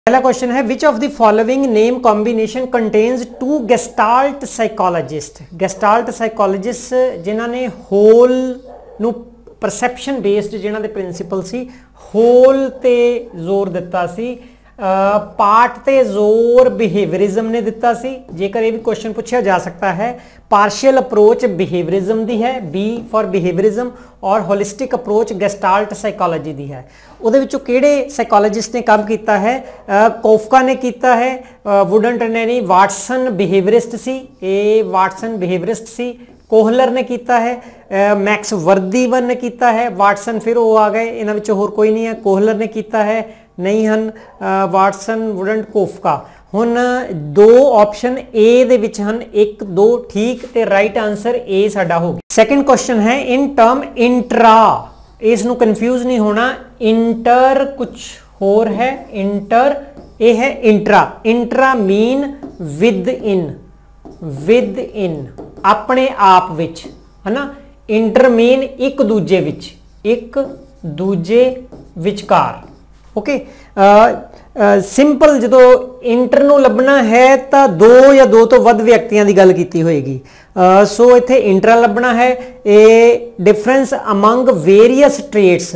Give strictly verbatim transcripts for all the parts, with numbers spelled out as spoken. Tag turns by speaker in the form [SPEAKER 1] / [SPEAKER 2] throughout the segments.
[SPEAKER 1] पहला क्वेश्चन है which of the following name combination contains two gestalt psychologist. Gestalt psychologist जिन्हां ने whole नू परसैप्शन बेस्ड जिन्हां दे प्रिंसिपल सी होल ते जोर दिता सी, पार्ट ते जोर बिहेवियरिज्म ने दिता सी। जेकर ये भी क्वेश्चन पूछा जा सकता है, पार्शियल अप्रोच बिहेवियरिज्म दी है, बी फॉर बिहेवियरिज्म, और होलिस्टिक अप्रोच गेस्टाल्ट साइकोलॉजी दी है। उहदे विचों किहड़े साइकोलॉजिस्ट ने काम किया है? कोफका ने किया है, वुडन ने, वाटसन बिहेवियरिस्ट सी, ए वाटसन बिहेवियरिस्ट सी, कोहलर ने किया है, मैक्स वर्दीवन ने किया है, वाटसन फिर वो आ गए, इन्हां विचों होर कोई नहीं है। कोहलर ने किया है, नहीं हन, वाटसन वुडन कोफका। हुण दो ऑप्शन ए दे विच हन, एक दो ठीक ते राइट आंसर ए साडा हो गया। सैकेंड क्वेश्चन है इन टर्म इंट्रा, इसनूं कन्फ्यूज नहीं होना, इंटर कुछ होर है, इंटर ये है intra. Intra mean within, within अपने आप विच, है ना। इंटर मीन एक दूजे विच, एक दूजे विचकार। ओके, सिंपल जो इंटर नूं लभना है तो दो या दो तो वध व्यक्तियों की गल की होएगी। सो इत्थे इंट्रा लभना है। ए डिफरेंस अमंग वेरीअस ट्रेड्स,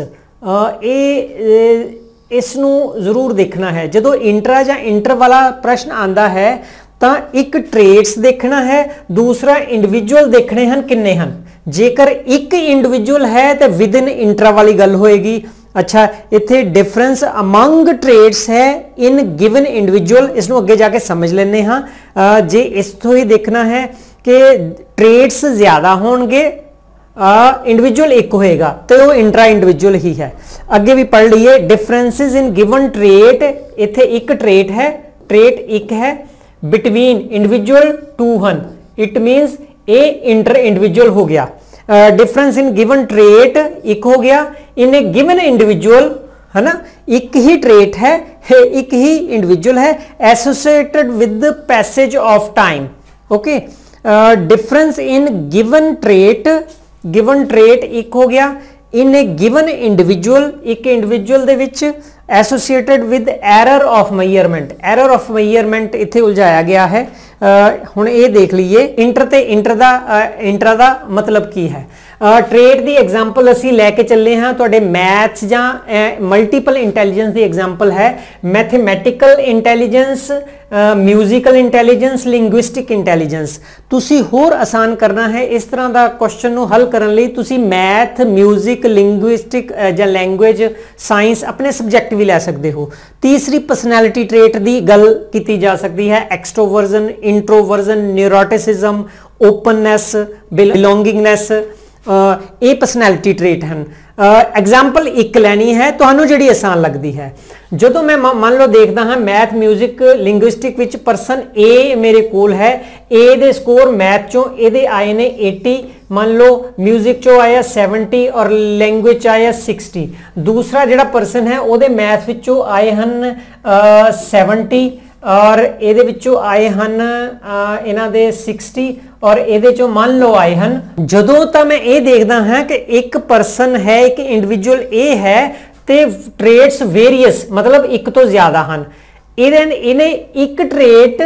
[SPEAKER 1] ए इसनूं जरूर देखना है। जो इंट्रा या इंटर वाला प्रश्न आंदा है तो एक ट्रेड्स देखना है, दूसरा इंडिविजुअल देखने हैं किन्ने हैं। जेकर एक इंडिविजुअल है तो विद इन इंट्रा वाली गल होएगी। अच्छा, इत्थे डिफरेंस अमंग ट्रेड्स है इन गिवन इंडिविजुअल, इसनों अगे जाके समझ लेने हाँ। जे इस तो ही देखना है कि ट्रेड्स ज्यादा होंगे, इंडिविजुअल एक होएगा, तो वो इंट्रा इंडिविजुअल ही है। अगे भी पढ़ लीए, डिफरेंसेस इन गिवन ट्रेट, इत्थे एक ट्रेट है, ट्रेट एक है, बिटवीन इंडिविजुअल टू हन, इट मीन्स ए इंटर इंडिविजुअल हो गया। डिफरेंस इन गिवन ट्रेट एक हो गया, इन ए गिवन इंडिविजुअल, है ना, एक ही ट्रेट है, एक ही इंडिविजुअल है, associated with the passage of time. Okay, difference in given trait, given trait एक हो गया, इन ए गिवन इंडिविजुअल, एक इंडिविजुअल दे विच associated with error of measurement. Error of measurement इत्थे उलझाया गया है। हुण ये देख लीए इंटर ते इंटर दा इंट्रा दा मतलब की है। ट्रेड दी एग्जाम्पल असी लैके चले हाँ, तुहाडे मैथ्स जां मल्टीपल इंटैलीजेंस दी एग्जाम्पल है mathematical intelligence, musical intelligence, linguistic intelligence. तुसी होर आसान करना है इस तरह का क्वेश्चन नूं हल करन लई, तुसी मैथ, म्यूजिक, लिंग्विस्टिक जां लैंग्वेज, साइंस अपने सब्जैक्ट भी लै सकते हो। तीसरी पर्सनैलिटी ट्रेट की गल की जा सकती है, extroversion, introversion, neuroticism, openness, belongingness, ये पर्सनैलिटी ट्रेट हैं। एग्जाम्पल एक लैनी है तुहानू जिहड़ी आसान लगती है। जो मैं मान लो देखता हाँ मैथ, म्यूजिक, लिंग्विस्टिक विच परसन ए मेरे कोल है, ए दे स्कोर मैथ चों ये आए ने अस्सी, मान लो म्यूजिक चो आया सैवनटी और लैंग्वेज च आया सिक्सटी। दूसरा जिहड़ा परसन है वो मैथ विचों आए हैं सैवनटी और ये विचों आए हैं इन्हां दे सिक्सटी और ये चो मान लो आए हैं। जदों तो मैं ये देखता हाँ कि एक परसन है, एक इंडिविजुअल ए है, ते ट्रेड्स वेरीअस मतलब एक तो ज्यादा हैं। इन्हें एक ट्रेट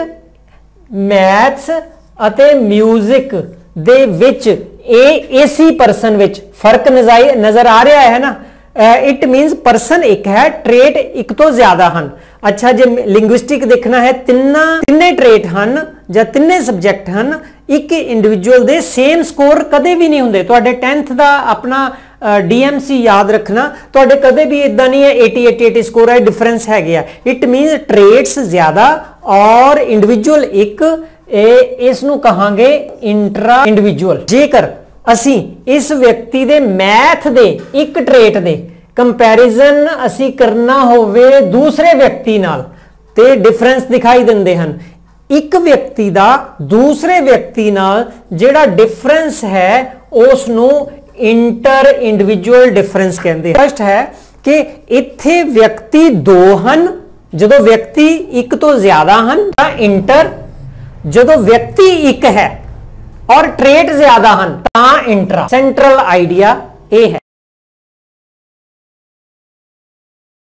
[SPEAKER 1] मैथ्स अते म्यूजिक दे विच ए इसी परसन विच फर्क नजर नजर आ रहा है ना। इट मीनस परसन एक है, ट्रेट एक तो ज्यादा हैं। अच्छा, जो लिंग्विस्टिक देखना है, तिना तिने ट्रेट हैं या तिने सबजैक्ट हैं, एक इंडिविजुअल दे सेम स्कोर कदे भी नहीं होंगे। तुहाडे टेंथ का अपना डी एम सी याद रखना, तुहाडे कदे भी इदा नहीं है एटी एटी एटी स्कोर है, डिफरेंस है गया। इट मीनस ट्रेट्स ज्यादा और इंडिविजुअल एक, इसनूं कहांगे इंट्रा इंडिविजुअल। जेकर असी इस व्यक्ति दे मैथ दे एक ट्रेट दे कंपैरिजन असी करना होवे दूसरे व्यक्ति नाल, ते डिफरेंस दिखाई दिंदे हन। एक व्यक्ति दा दूसरे व्यक्ति नाल जिहड़ा डिफरेंस है उसनूं इंटर इंडिविजुअल डिफरेंस कहंदे। फर्स्ट है कि इत्थे व्यक्ति दो हन, जदों व्यक्ति एक तो ज्यादा हन तां इंटर, जदों व्यक्ति एक है और ट्रेट ज्यादा हन तां इंट्रा। सेंट्रल आइडिया ए है।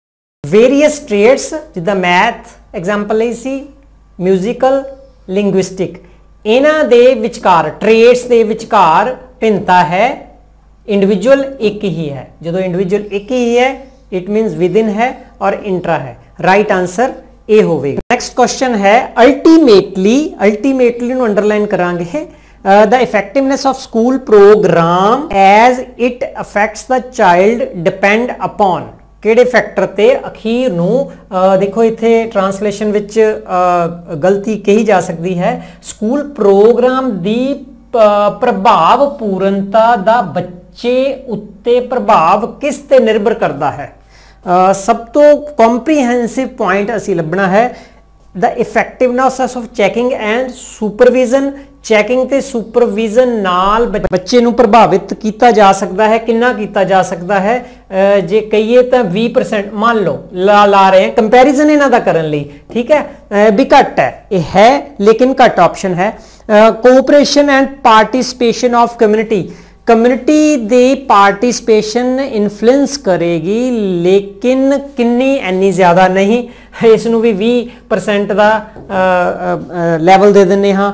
[SPEAKER 1] ਵੇਰੀਅਸ ਟ੍ਰੇਡਸ ਜਿੱਦਾਂ ਮੈਥ ਐਗਜ਼ਾਮਪਲ ਲਈ ਸੀ, ਮਿਊਜ਼ੀਕਲ, ਲਿੰਗੁਇਸਟਿਕ, ਇਹਨਾਂ ਦੇ ਵਿਚਕਾਰ ਟ੍ਰੇਡਸ ਦੇ ਵਿਚਕਾਰ ਭਿੰਨਤਾ ਹੈ, इंडिविजुअल एक ही है। जो इंडिविजुअल एक ही है इट मीन्स विद इन है और इंट्रा है। राइट आंसर ए होवेगा। नेक्स्ट क्वेश्चन है अल्टीमेटली, अल्टीमेटली नु अंडरलाइन करांगे, the effectiveness of school programme as it affects the child depend upon ਕਿਹੜੇ ਫੈਕਟਰ ਤੇ ਅਖੀਰ ਨੂੰ ਦੇਖੋ ਇੱਥੇ ਟ੍ਰਾਂਸਲੇਸ਼ਨ ਵਿੱਚ ਗਲਤੀ ਕਹੀ ਜਾ ਸਕਦੀ ਹੈ। ਸਕੂਲ ਪ੍ਰੋਗਰਾਮ ਦੀ ਪ੍ਰਭਾਵ ਪੂਰਨਤਾ ਦਾ ਬੱਚੇ ਉੱਤੇ ਪ੍ਰਭਾਵ ਕਿਸ ਤੇ ਨਿਰਭਰ ਕਰਦਾ ਹੈ। ਸਭ ਤੋਂ ਕੰਪਰੀਹੈਂਸਿਵ ਪੁਆਇੰਟ ਅਸੀਂ ਲੱਭਣਾ ਹੈ the effectiveness of checking and supervision. Checking ਤੇ ਸੁਪਰਵਿਜ਼ਨ ਨਾਲ ਬੱਚੇ ਨੂੰ ਪ੍ਰਭਾਵਿਤ ਕੀਤਾ ਜਾ ਸਕਦਾ ਹੈ। ਕਿੰਨਾ ਕੀਤਾ ਜਾ ਸਕਦਾ ਹੈ, ਜੇ ਕਹੀਏ ਤਾਂ ਵੀਹ ਪਰਸੈਂਟ ਮੰਨ ਲਓ ਲਾ ਲਾ ਰਹੇ ਹਾਂ ਕੰਪੈਰੀਜ਼ਨ ਇਹਨਾਂ ਦਾ ਕਰਨ ਲਈ, ਠੀਕ ਹੈ, ਵੀ ਘੱਟ ਹੈ, ਇਹ ਹੈ ਲੇਕਿਨ ਘੱਟ ਆਪਸ਼ਨ ਹੈ। Cooperation and participation of community, community ਦੀ ਪਾਰਟਿਸਿਪੇਸ਼ਨ ਇਨਫਲੂਐਂਸ ਕਰੇਗੀ ਲੇਕਿਨ ਕਿੰਨੀ, ਇੰਨੀ ਜ਼ਿਆਦਾ ਨਹੀਂ। ਇਸ ਨੂੰ ਵੀ ਵੀਹ ਪਰਸੈਂਟ ਦਾ ਲੈਵਲ ਦੇ ਦਿੰਦੇ ਹਾਂ।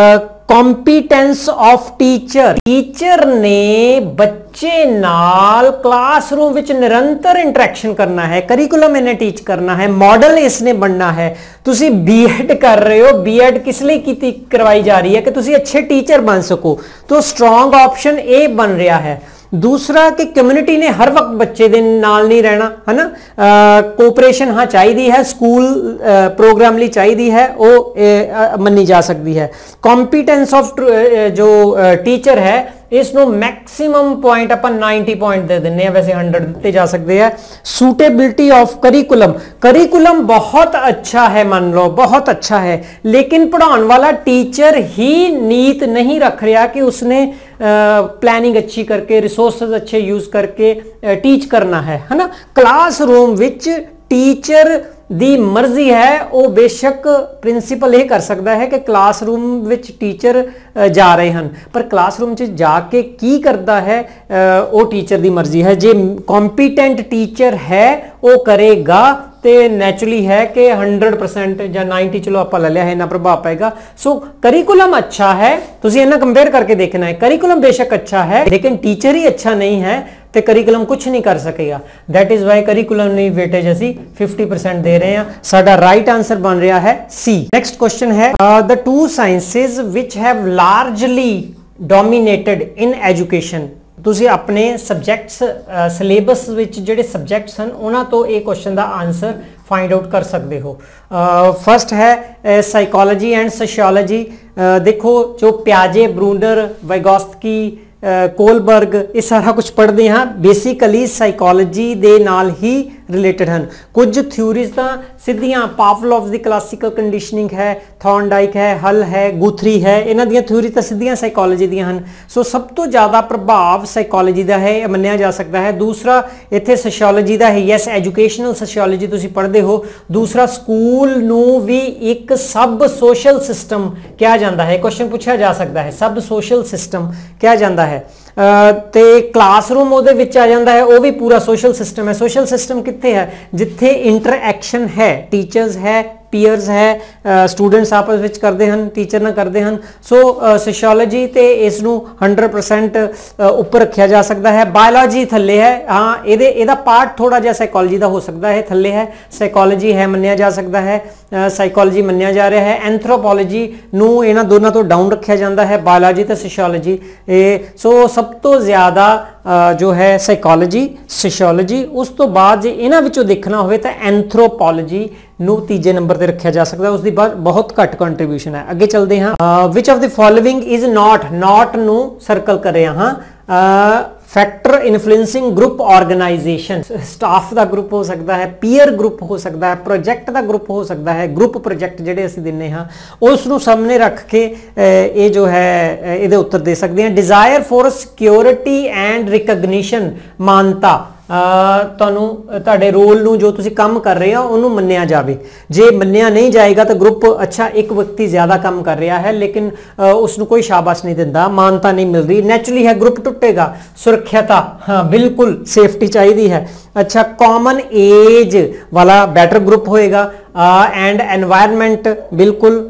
[SPEAKER 1] ਕੰਪੀਟੈਂਸ ਆਫ ਟੀਚਰ, ਟੀਚਰ ਨੇ ਬੱਚੇ ਨਾਲ ਕਲਾਸਰੂਮ ਵਿੱਚ ਨਿਰੰਤਰ ਇੰਟਰੈਕਸ਼ਨ ਕਰਨਾ ਹੈ, ਕਰਿਕੂਲਮ ਇਹਨੇ ਟੀਚ ਕਰਨਾ ਹੈ, ਮਾਡਲ ਇਸਨੇ ਬਣਨਾ ਹੈ। ਤੁਸੀਂ ਬੀਐਡ ਕਰ ਰਹੇ ਹੋ, ਬੀਐਡ ਕਿਸ ਲਈ ਕੀਤੀ ਕਰਵਾਈ ਜਾ ਰਹੀ ਹੈ ਕਿ ਤੁਸੀਂ ਅੱਛੇ ਟੀਚਰ ਬਣ ਸਕੋ, तो स्ट्रॉन्ग ऑप्शन ए बन रहा है। दूसरा कि कम्युनिटी ने हर वक्त बच्चे दे नाल नहीं रहना है ना, कोऑपरेशन हाँ चाहिए है, स्कूल प्रोग्राम लिए चाहिए है, वो मनी जा सकती है। कॉम्पीटेंस ऑफ जो टीचर है इसनों मैक्सिमम पॉइंट अपन नाइंटी पॉइंट दे देने हैं, वैसे हंड्रेड दिते जा सकते हैं। सूटेबिलिटी ऑफ करिकुलम, करिकुलम बहुत अच्छा है, मान लो बहुत अच्छा है, लेकिन पढ़ाने वाला टीचर ही नीत नहीं रख रहा कि उसने प्लानिंग अच्छी करके रिसोर्सेज अच्छे यूज करके टीच करना है है ना। क्लासरूम विच टीचर ਦੀ ਮਰਜ਼ੀ ਹੈ, ਉਹ ਬੇਸ਼ੱਕ ਪ੍ਰਿੰਸੀਪਲ ਇਹ ਕਰ ਸਕਦਾ ਹੈ ਕਿ ਕਲਾਸਰੂਮ ਵਿੱਚ ਟੀਚਰ ਜਾ ਰਹੇ ਹਨ, ਪਰ ਕਲਾਸਰੂਮ 'ਚ ਜਾ ਕੇ ਕੀ ਕਰਦਾ ਹੈ ਉਹ ਟੀਚਰ ਦੀ ਮਰਜ਼ੀ ਹੈ। ਜੇ ਕੰਪੀਟੈਂਟ ਟੀਚਰ ਹੈ ਉਹ ਕਰੇਗਾ ਤੇ ਨੈਚੁਰਲੀ ਹੈ ਕਿ हंड्रेड परसेंट ਜਾਂ नाइंटी ਚਲੋ ਆਪਾਂ ਲੈ ਲਿਆ ਹੈ, ਇੰਨਾ ਪ੍ਰਭਾਵ ਪਏਗਾ। ਸੋ ਕਰਿਕੂਲਮ ਅੱਛਾ ਹੈ, ਤੁਸੀਂ ਇਹਨਾਂ ਕੰਪੇਅਰ ਕਰਕੇ ਦੇਖਣਾ ਹੈ। ਕਰਿਕੂਲਮ ਬੇਸ਼ੱਕ ਅੱਛਾ ਹੈ ਲੇਕਿਨ ਟੀਚਰ ਹੀ ਅੱਛਾ ਨਹੀਂ ਹੈ ਤੇ ਕਰਿਕੂਲਮ ਕੁਝ ਨਹੀਂ ਕਰ ਸਕੇਗਾ। ਦੈਟ ਇਜ਼ ਵਾਈ ਕਰਿਕੂਲਮ ਦੀ ਵੇਟੇਜ ਅਸੀਂ फिफ्टी परसेंट ਦੇ ਰਹੇ ਹਾਂ। ਸਾਡਾ ਰਾਈਟ ਆਨਸਰ ਬਣ ਰਿਹਾ ਹੈ ਸੀ। ਨੈਕਸਟ ਕੁਐਸਚਨ ਹੈ the two sciences which have largely dominated in education. ਤੁਸੀਂ ਆਪਣੇ ਸਬਜੈਕਟਸ ਸਿਲੇਬਸ ਵਿੱਚ ਜਿਹੜੇ ਸਬਜੈਕਟਸ ਹਨ ਉਹਨਾਂ ਤੋਂ ਇਹ ਕੁਐਸਚਨ ਦਾ ਆਨਸਰ फाइंड आउट कर सकते हो। फर्स्ट है साइकोलॉजी एंड सोशियोलॉजी। देखो जो प्याजे, ब्रूनर, वाइगोत्स्की, कोलबर्ग ये सारा कुछ पढ़ते हैं, बेसिकली साइकोलॉजी दे नाल ही रिलेटेड हैं। कुछ थ्योरीज तो सीधियां पावलोव दी क्लासिकल कंडीशनिंग है, थॉर्नडाइक है, हल है, गुथरी है, इन्हां दी थ्योरी तो सीधियां साइकोलॉजी दी हैं। सो सब तो ज़्यादा प्रभाव साइकोलॉजी का है मन्निया जा सकता है। दूसरा इत्थे सोशियोलॉजी का है, यस एजुकेशनल सोशियोलॉजी तुसीं पढ़दे हो। दूसरा स्कूल नूं भी एक सब सोशल सिस्टम कहा जाता है, क्वेश्चन पूछा जा सकता है सब सोशल सिस्टम कहा जाता है। ਤੇ ਕਲਾਸਰੂਮ ਉਹਦੇ ਵਿੱਚ ਆ ਜਾਂਦਾ ਹੈ, ਉਹ ਵੀ ਪੂਰਾ ਸੋਸ਼ਲ ਸਿਸਟਮ ਹੈ। ਸੋਸ਼ਲ ਸਿਸਟਮ ਕਿੱਥੇ ਹੈ, ਜਿੱਥੇ ਇੰਟਰਐਕਸ਼ਨ ਹੈ, ਟੀਚਰਸ ਹੈ, ਪੀਅਰਸ ਹੈ, ਸਟੂਡੈਂਟਸ ਆਪਸ ਵਿੱਚ ਕਰਦੇ ਹਨ, ਟੀਚਰ ਨਾਲ ਕਰਦੇ ਹਨ। ਸੋ ਸੋਸ਼ੀਓਲੋਜੀ ਤੇ ਇਸ ਨੂੰ हंड्रेड परसेंट ਉੱਪਰ ਰੱਖਿਆ ਜਾ ਸਕਦਾ ਹੈ। ਬਾਇਓਲੋਜੀ ਥੱਲੇ ਹੈ, ਹਾਂ ਇਹਦੇ ਇਹਦਾ ਪਾਰਟ ਥੋੜਾ ਜਿਹਾ ਸਾਈਕੋਲੋਜੀ ਦਾ ਹੋ ਸਕਦਾ ਹੈ, ਥੱਲੇ ਹੈ। ਸਾਈਕੋਲੋਜੀ ਹੈ ਮੰਨਿਆ ਜਾ ਸਕਦਾ ਹੈ, ਸਾਈਕੋਲੋਜੀ ਮੰਨਿਆ ਜਾ ਰਿਹਾ ਹੈ। ਐਂਥਰੋਪੋਲੋਜੀ ਨੂੰ ਇਹਨਾਂ ਦੋਨਾਂ ਤੋਂ ਡਾਊਨ ਰੱਖਿਆ ਜਾਂਦਾ ਹੈ, ਬਾਇਓਲੋਜੀ ਤੇ ਸੋਸ਼ੀਓਲੋਜੀ। ਇਹ ਸੋ ਸਭ ਤੋਂ ਜ਼ਿਆਦਾ जो है साइकोलॉजी, सोशियोलॉजी। उस तो बाद जे इन्हां विचों देखना होवे तां एंथ्रोपोलॉजी नूं तीजे नंबर ते रखिया जा सकदा, उसदी बहुत घट कंट्रीब्यूशन है। अगे चलते हाँ, which of the following is not, not नूं सर्कल कर रहे हाँ। Factor influencing group organisation, staff का ग्रुप हो सकता है, पीयर ग्रुप हो सकता है, प्रोजेक्ट का ग्रुप हो सकता है। ग्रुप प्रोजेक्ट ਜਿਹੜੇ ਅਸੀਂ ਦਿੰਨੇ ਹਾਂ ਉਸ ਨੂੰ ਸਾਹਮਣੇ ਰੱਖ ਕੇ ਇਹ ਜੋ ਹੈ ਇਹਦੇ ਉੱਤਰ ਦੇ ਸਕਦੇ ਹਾਂ। Desire for security and recognition, मानता ਤੁਹਾਨੂੰ ਤੁਹਾਡੇ ਰੋਲ ਨੂੰ ਜੋ ਤੁਸੀਂ ਕੰਮ ਕਰ ਰਹੇ ਹੋ ਉਹਨੂੰ ਮੰਨਿਆ ਜਾਵੇ। ਜੇ ਮੰਨਿਆ ਨਹੀਂ ਜਾਏਗਾ ਤਾਂ ਗਰੁੱਪ ਅੱਛਾ ਇੱਕ ਵਿਅਕਤੀ ਜ਼ਿਆਦਾ ਕੰਮ ਕਰ ਰਿਹਾ ਹੈ ਲੇਕਿਨ ਉਸ ਨੂੰ ਕੋਈ ਸ਼ਾਬਾਸ਼ ਨਹੀਂ ਦਿੰਦਾ, ਮਾਨਤਾ ਨਹੀਂ ਮਿਲ ਰਹੀ, ਨੈਚੁਰਲੀ ਹੈ ਗਰੁੱਪ ਟੁੱਟੇਗਾ। ਸੁਰੱਖਿਅਤਾ, हाँ बिल्कुल सेफ्टी चाहिए है। अच्छा, कॉमन एज वाला बेटर ग्रुप होएगा। एंड एनवायरनमेंट बिल्कुल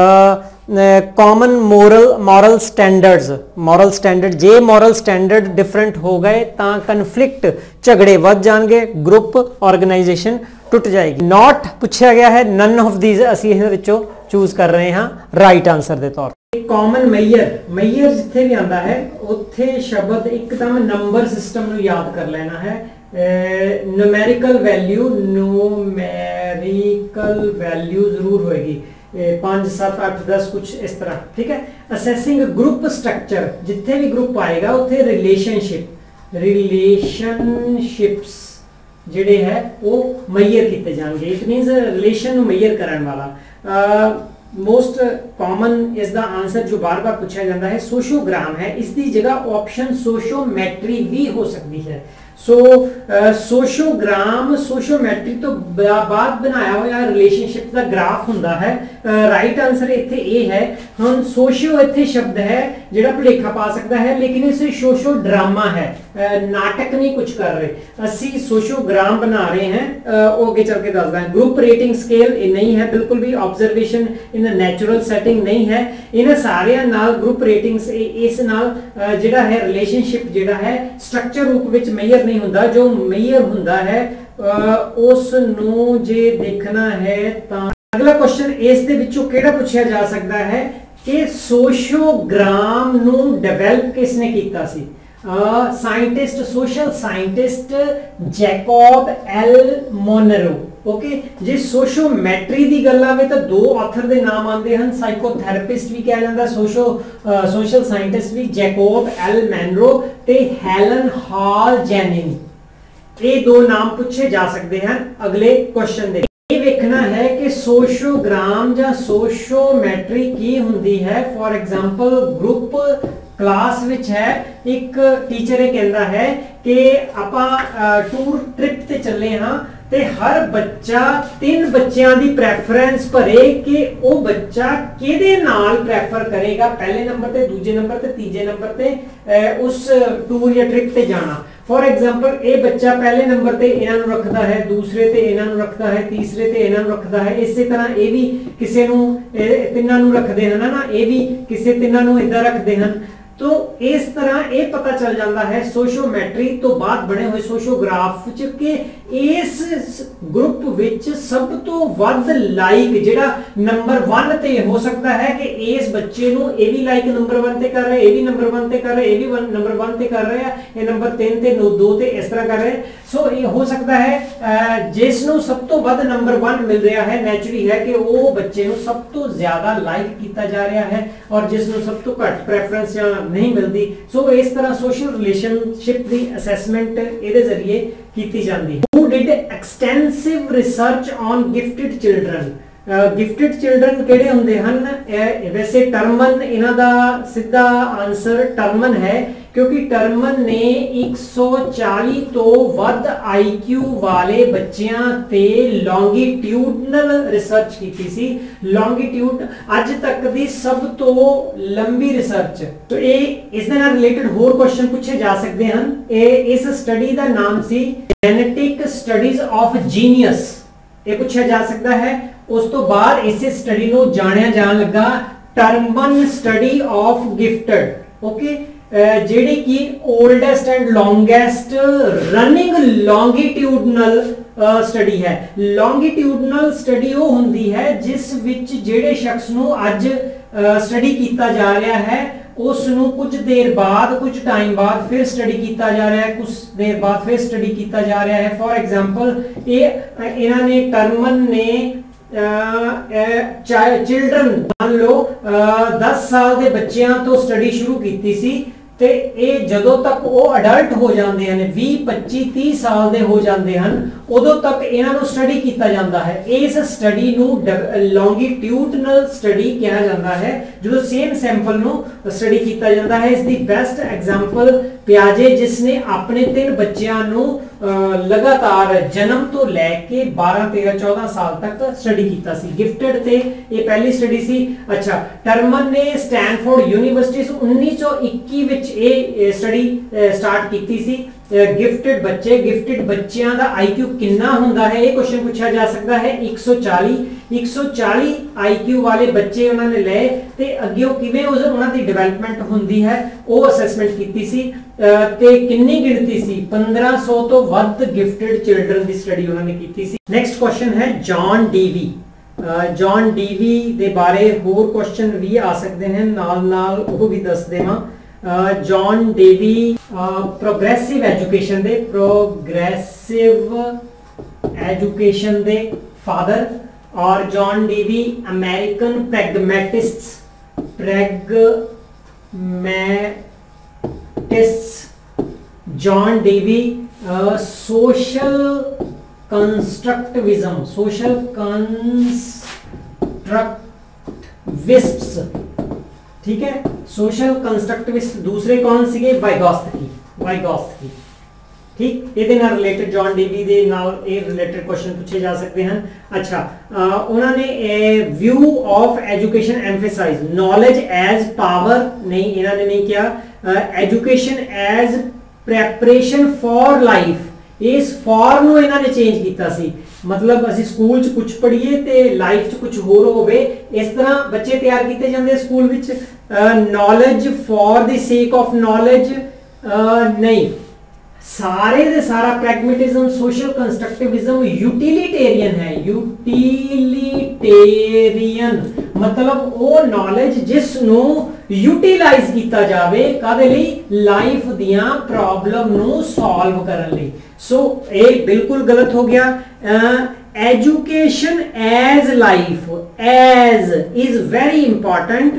[SPEAKER 1] common moral moral standards moral standard जे मॉरल स्टैंडर्ड डिफरेंट हो गए तो कन्फ्लिक्ट झगड़े वध जाएंगे, ग्रुप ऑर्गेनाइजेशन टुट जाएगी। नॉट पूछा गया है, नन ऑफ दीज असी इहदे विचों चूज कर रहे हैं राइट आंसर के तौर पर। कॉमन मैयर मैयर जिथे भी आता है उत्थे शब्द एकदम नंबर सिस्टम नूं याद कर लेना है। न्यूमेरिकल वैल्यू न्यूमेरिकल वैल्यू जरूर होएगी, पाँच सात आठ दस कुछ इस तरह, ठीक है। असेसिंग ग्रुप स्ट्रक्चर, जिथे भी ग्रुप आएगा उत्थे रिलेशनशिप रिलेशनशिप्स जिहड़े है वो मैयर किए जाएंगे। इट मीनस रिलेशन मैयर करने वाला। मोस्ट कॉमन इस दा आंसर जो बार बार पूछा जाता है सोशियोग्राम है, इसकी जगह ऑप्शन सोशियोमेट्री भी हो सकती है। सो सोशियोग्राम सोशियोमेट्री तो बाद बनाया हुआ रिलेशनशिप का ग्राफ हुंदा है। राइट आंसर इत्थे ए है। हम सोशियो इत्थे शब्द है जिहड़ा भुलेखा पा सकता है, लेकिन इसे सोशियो ड्रामा है, नाटक नहीं कुछ कर रहे, असी सोशियोग्राम बना रहे हैं। वो आगे चल के दसदा है। ग्रुप रेटिंग स्केल ये नहीं है बिल्कुल भी, ऑब्जर्वेशन इन नेचुरल सेटिंग नहीं है। इन सारे नाल ग्रुप रेटिंग्स इस नाल जिहड़ा है रिलेशनशिप जिहड़ा है स्ट्रक्चर रूप विच मेजर नहीं हुंदा। जो मेजर हुंदा है उस नूं जे देखना है तां अगला क्वेश्चन इस दे विचों किहड़ा पूछा जा सकदा है कि सोशियोग्राम नूं डेवलप किसने कीता सी? Scientist social scientist Jacob L Moreno. Okay, जे सोशियोमेट्री की गल आवे तो दो ऑथर के नाम आते हैं, साइकोथेरेपिस्ट भी कहा जाता है, सोशो सोशल साइंटिस्ट भी, जैकब एल मोनरो ते हेलन हॉल जेनिंग। ये दो नाम पूछे जा सकते हैं अगले क्वेश्चन दे। ये देखना है कि सोशियोग्राम या सोशियोमेट्री की हुंदी है। फॉर एग्जांपल ग्रुप क्लास विच है, एक टीचर ये कहता है कि आपां टूर ट्रिप ते चले हाँ ते हर बच्चा तीन बच्चों की प्रैफरेंस भरे कि वो बच्चा किहदे नाल प्रैफर करेगा पहले नंबर ते, दूजे नंबर ते, तीजे नंबर ते उस टूर या ट्रिप ते जाना। फॉर एग्जांपल ये बच्चा पहले नंबर ते इन्हां नूं रखदा है, दूसरे ते इन्हां नूं रखदा है, तीसरे ते इन्हां नूं रखदा है। इसी तरह ये भी किसी नूं तिन्हां नूं रखदे हन ना, ये भी किसी तिन्हां नूं इदां रखदे हन। तो इस तरह ये पता चल जाता है सोशियोमेट्री तो बाद बने हुए सोशियोग्राफ कि इस ग्रुप विच सब तो वध लाइक जिहड़ा नंबर वन ते हो सकता है कि इस बच्चे नूं ये भी लाइक नंबर वन ते कर रहे, ये भी नंबर वन ते कर रहे, ये भी वन नंबर वन ते कर रहे हैं, ये नंबर तीन ते दो ते इस तरह कर रहे हैं। सो ये हो सकता है जिस नूं सब तो वध नंबर वन मिल रहा है नेचुरली है कि वो बच्चे नूं सब तो ज्यादा लाइक किया जा रहा है, और जिस नूं सब तो घट प्रेफरेंस या नहीं मिलती। सो इस तरह सोशल रिलेशनशिप की असैसमेंट इहदे जरिए की जाती है। Who did extensive research on gifted children? Gifted children किहड़े हुंदे हन? वैसे टर्मन इन्हां दा सीधा आंसर टर्मन है, क्योंकि टर्मन ने एक सौ चालीस तो वध आईक्यू वाले बच्चियां ते लॉन्गिट्यूडनल रिसर्च की सी। लॉन्गिट्यूड अज तक दी सब तो लंबी रिसर्च। तो ये इस दे नाल रिलेटेड होर क्वेश्चन पूछे जा सकते हैं। ये इस स्टडी का नाम सी जेनेटिक स्टडीज ऑफ जीनियस, ये पूछा जा सकता है। उस तो बाद इस स्टडी को जानिया जान लगा Terman study of gifted. Okay, जेडी की oldest and longest running longitudinal study है। लॉन्गिट्यूडनल स्टडी वो हुंदी है जिस विच जेडे शख्स नूं अज स्टडी किया जा रहा है उस नूं कुछ देर बाद कुछ टाइम बाद फिर स्टडी किया जा रहा है, कुछ देर बाद फिर स्टडी किया जा रहा है। फॉर एग्जांपल ये इन्होंने टर्मन ने चिल्ड्रन मान लो दस साल के बच्चों तो स्टडी शुरू की सी, ते ये जदों तक वो अडल्ट हो जाते हैं बीस पच्चीस तीस साल के हो जाते हैं ਉਦੋਂ ਤੱਕ ਇਹਨਾਂ ਨੂੰ ਸਟੱਡੀ ਕੀਤਾ ਜਾਂਦਾ ਹੈ। ਇਸ ਸਟੱਡੀ ਨੂੰ ਲੌਂਗੀਟਿਊਡਨਲ ਸਟੱਡੀ ਕਿਹਾ ਜਾਂਦਾ ਹੈ, ਜਦੋਂ ਸੇਮ ਸੈਂਪਲ ਨੂੰ ਸਟੱਡੀ ਕੀਤਾ ਜਾਂਦਾ ਹੈ। ਇਸ ਦੀ ਬੈਸਟ ਐਗਜ਼ਾਮਪਲ ਪਿਆਜੇ, ਜਿਸ ਨੇ ਆਪਣੇ ਤਿੰਨ ਬੱਚਿਆਂ ਨੂੰ ਲਗਾਤਾਰ ਜਨਮ ਤੋਂ ਲੈ ਕੇ ਬਾਰਾਂ ਤੇਰਾਂ ਚੌਦਾਂ ਸਾਲ ਤੱਕ ਸਟੱਡੀ ਕੀਤਾ ਸੀ। ਗਿਫਟਡ ਤੇ ਇਹ ਪਹਿਲੀ ਸਟੱਡੀ ਸੀ। ਅੱਛਾ, ਟਰਮਨ ਨੇ ਸਟੈਨਫੋਰਡ ਯੂਨੀਵਰਸਿਟੀ उन्नीस सौ इक्कीस ਵਿੱਚ ਇਹ ਸਟੱਡੀ ਸਟਾਰਟ ਕੀਤੀ ਸੀ। ਗਿਫਟਡ ਬੱਚੇ, ਗਿਫਟਡ ਬੱਚਿਆਂ ਦਾ ਆਈਕਿਊ ਕਿੰਨਾ ਹੁੰਦਾ ਹੈ, ਇਹ ਕੁਐਸਚਨ ਪੁੱਛਿਆ ਜਾ ਸਕਦਾ ਹੈ। एक सौ चालीस एक सौ चालीस ਆਈਕਿਊ ਵਾਲੇ ਬੱਚੇ ਉਹਨਾਂ ਨੇ ਲਏ ਤੇ ਅੱਗੇ ਕਿਵੇਂ ਉਹਨਾਂ ਦੀ ਡਿਵੈਲਪਮੈਂਟ ਹੁੰਦੀ ਹੈ ਉਹ ਅਸੈਸਮੈਂਟ ਕੀਤੀ ਸੀ। ਤੇ ਕਿੰਨੀ ਗਿਣਤੀ ਸੀ, पंद्रह सौ ਤੋਂ ਵੱਧ ਗਿਫਟਡ ਚਿਲਡਰਨ ਦੀ ਸਟੱਡੀ ਉਹਨਾਂ ਨੇ ਕੀਤੀ ਸੀ। ਨੈਕਸਟ ਕੁਐਸਚਨ ਹੈ ਜੌਨ ਡੀਵੀ। ਜੌਨ ਡੀਵੀ ਦੇ ਬਾਰੇ ਹੋਰ ਕੁਐਸਚਨ ਵੀ ਆ ਸਕਦੇ ਹਨ, ਨਾਲ ਨਾਲ ਉਹ ਵੀ ਦੱਸ ਦੇਵਾਂ। ਜੌਨ ਡੇਵੀ ਪ੍ਰੋਗਰੈਸਿਵ ਐਜੂਕੇਸ਼ਨ ਦੇ ਪ੍ਰੋਗਰੈਸਿਵ ਐਜੂਕੇਸ਼ਨ ਦੇ ਫਾਦਰ, ਔਰ John Dewey American pragmatists pragmatist John Dewey social constructivism social constructivists, ठीक है, सोशल कंस्ट्रक्टिविस्ट। दूसरे कौन सी, वाइगॉत्स्की वाइगॉत्स्की ठीक, ਇਹਦੇ ਨਾਲ ਰਿਲੇਟਡ ਜੌਨ ਡੇਵੀ ਦੇ ਨਾਲ ਇਹ ਰਿਲੇਟਡ ਕੁਐਸਚਨ ਪੁੱਛੇ ਜਾ ਸਕਦੇ ਹਨ। ਅੱਛਾ, ਉਹਨਾਂ ਨੇ view of education emphasise knowledge as power ਨਹੀਂ, ਇਹਨਾਂ ਨੇ ਨਹੀਂ ਕਿਹਾ, education as preparation for life. ਇਸ ਫॉर ਨੂੰ ਇਹਨਾਂ ਨੇ ਚੇਂਜ ਕੀਤਾ ਸੀ, मतलब ਅਸੀਂ ਸਕੂਲ ਚ ਕੁਝ ਪੜ੍ਹੀਏ ਤੇ ਲਾਈਫ ਚ ਕੁਝ ਹੋਰ ਹੋਵੇ, ਇਸ ਤਰ੍ਹਾਂ ਬੱਚੇ ਤਿਆਰ ਕੀਤੇ ਜਾਂਦੇ ਸਕੂਲ ਵਿੱਚ। Knowledge for the sake of knowledge ਨਹੀਂ, सारे दे सारा प्रैग्मेटिज्म सोशल कंस्ट्रक्टिविज्म यूटिलिटेरियन है। यूटिलिटेरियन मतलब वो नॉलेज जिस नु यूटिलाइज किया जावे कादे लई, लाइफ दियां प्रॉब्लम नु सॉल्व करन लई। सो ये बिल्कुल गलत हो गया। Education as life as is very important,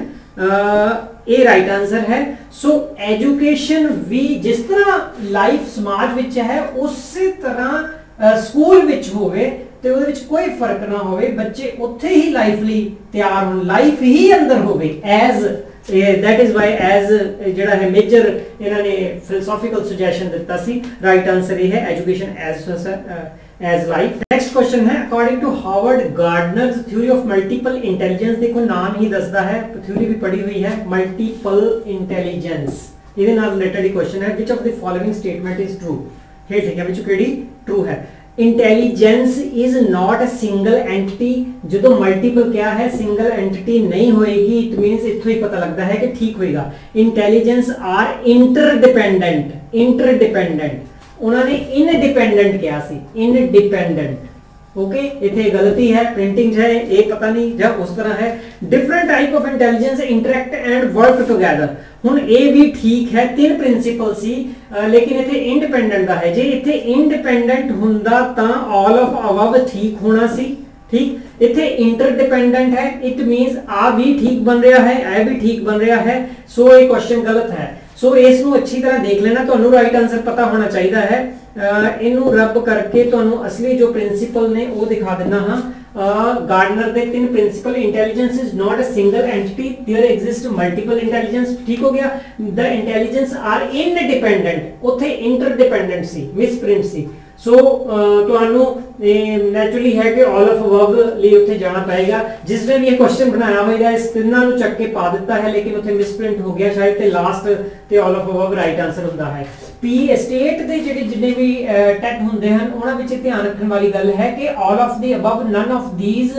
[SPEAKER 1] ये राइट आंसर है। सो एजुकेशन भी जिस तरह लाइफ समाज विच है उसी तरह स्कूल विच होवे ते उहदे विच कोई फर्क ना होवे, बच्चे उत्थे ही लाइफ लई तैयार होण, लाइफ ही अंदर होवे as that is why as जिहड़ा है मेजर इन्होंने फिलोसॉफिकल सुजैशन दिता सी। राइट आंसर ये है education as as life. Next question है according to Harvard Gardner's theory of multiple intelligence, देखो नाम ही दसदा है, थ्योरी भी पढ़ी हुई है, मल्टीपल इंटेलिजेंस। ਇਹਦੇ ਨਾਲ ਰਿਲੇਟਡ ਹੀ क्वेश्चन है, which of the following statement is true, हे ठीक है विच केड़ी ट्रू है। Intelligence is not a single entity, जो मल्टीपल क्या है सिंगल एंटिटी नहीं होएगी, इट मींस इथों ही पता लगता है कि ठीक होएगा। इंटेलिजेंस आर इंटरडिपेंडेंट, इंटरडिपेंडेंट उन्होंने इनडिपेंडेंट किया सी, इनडिपेंडेंट ओके, इथे गलती है, प्रिंटिंग है ये पता नहीं जब उस तरह है। Different type of intelligence interact and work together, हुन ए भी ठीक है, तीन प्रिंसिपल सी, लेकिन इथे इंडिपेंडेंट दा है। जे इथे इंडिपेंडेंट हुंदा तां ऑल ऑफ अबव ठीक होना सी, ठीक। इथे इंटरडिपेंडेंट है, इट मींस आ भी ठीक बन रहा है, ए भी ठीक बन रहा है, सो ये क्वेश्चन गलत है। सो इसनू अच्छी तरह देख लेना, तुहानू राइट आंसर पता होना चाहिए है। इनू रब करके तुहानू असली जो प्रिंसिपल ने वो दिखा देना। हाँ, गार्डनर दे तीन principle, intelligence is not a single entity, there exist multiple intelligence, ठीक हो गया। द इंटेलिजेंस आर इनडिपेंडेंट, उथे इंटरडिपेंडेंट सी, मिसप्रिंट सी। सो तुहानू नैचुरली है कि ऑल ऑफ अबव लिए उत्थे जाना पड़ेगा। जिसने भी ये क्वेश्चन बनाया होगा इस तिन्ना नू चक के पा दिता है, लेकिन उत्थे मिसप्रिंट हो गया शायद, ते लास्ट ते all of above right answer हुंदा है। पी स्टेट दे जिहड़े जिन्ने भी टेट हुंदे हन उहनां विच ध्यान रखण वाली गल है कि all of the above none of these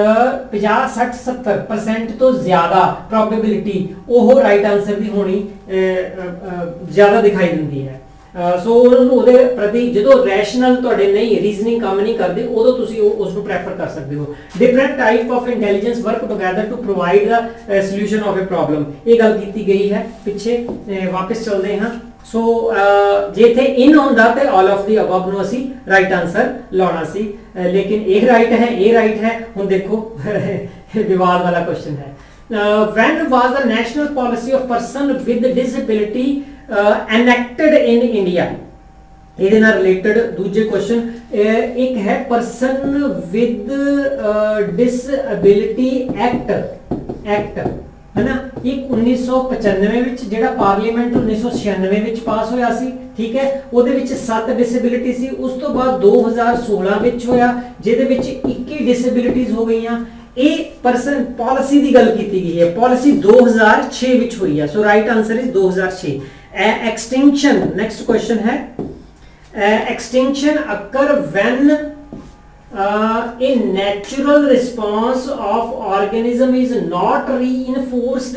[SPEAKER 1] पचास साठ सत्तर परसेंट तो ज्यादा प्रोबेबिलिटी ओह राइट आंसर दी होनी ज्यादा दिखाई दिंदी है। सो ਉਹਦੇ ਪ੍ਰਤੀ ਜਦੋਂ ਰੈਸ਼ਨਲ ਤੁਹਾਡੇ ਨਹੀਂ ਰੀਜ਼ਨਿੰਗ ਕੰਮ ਨਹੀਂ ਕਰਦੇ ਉਦੋਂ ਤੁਸੀਂ ਉਸ ਨੂੰ ਪ੍ਰੈਫਰ ਕਰ ਸਕਦੇ ਹੋ। Different type of intelligence work together to provide ਦਾ ਸੋਲੂਸ਼ਨ ਆਫ ਅ ਪ੍ਰੋਬਲਮ, ਇਹ ਗੱਲ ਕੀਤੀ ਗਈ ਹੈ ਪਿੱਛੇ। ਵਾਪਸ ਚੱਲਦੇ ਹਾਂ। ਸੋ ਜੇ ਇੱਥੇ ਇਨ ਹੁੰਦਾ ਤੇ ਆਲ ਆਫ ਦੀ ਅਬਵ ਨੂੰ ਅਸੀਂ ਰਾਈਟ ਆਨਸਰ ਲਾਉਣਾ ਸੀ, ਲੇਕਿਨ ਇਹ ਰਾਈਟ ਹੈ, ਇਹ ਰਾਈਟ ਹੈ। ਹੁਣ ਦੇਖੋ ਵਿਵਾਦ ਵਾਲਾ ਕੁਐਸਚਨ ਹੈ। When was the national policy of person with disability Uh, enacted in India, ਇਹਦੇ ਨਾਲ ਰਿਲੇਟਡ ਦੂਜੇ ਕੁਐਸਚਨ ਇੱਕ ਹੈ person with disability act act है ना, एक उन्नीस सौ पचानवे विच जेड़ा पार्लीमेंट उन्नीस सौ छियानवे विच पास होया सी, ठीक है, ਉਹਦੇ ਵਿੱਚ सत्त डिसेबिलिटी ਸੀ। ਉਸ ਤੋਂ ਬਾਅਦ दो हज़ार सोलह ਵਿੱਚ ਹੋਇਆ ਜਿਹਦੇ ਵਿੱਚ इक्कीस डिसेबिलिटीज ਹੋ ਗਈਆਂ। ਇਹ ਪਰਸਨ ਪਾਲਿਸੀ ਦੀ ਗੱਲ ਕੀਤੀ ਗਈ ਹੈ, ਪਾਲਿਸੀ दो हज़ार छह ਵਿੱਚ ਹੋਈ ਹੈ। सो राइट आंसर इज दो हज़ार छह। एक्सटिंक्शन नेक्स्ट क्वेश्चन है, extinction occur when Uh, a natural response of organism is not reinforced,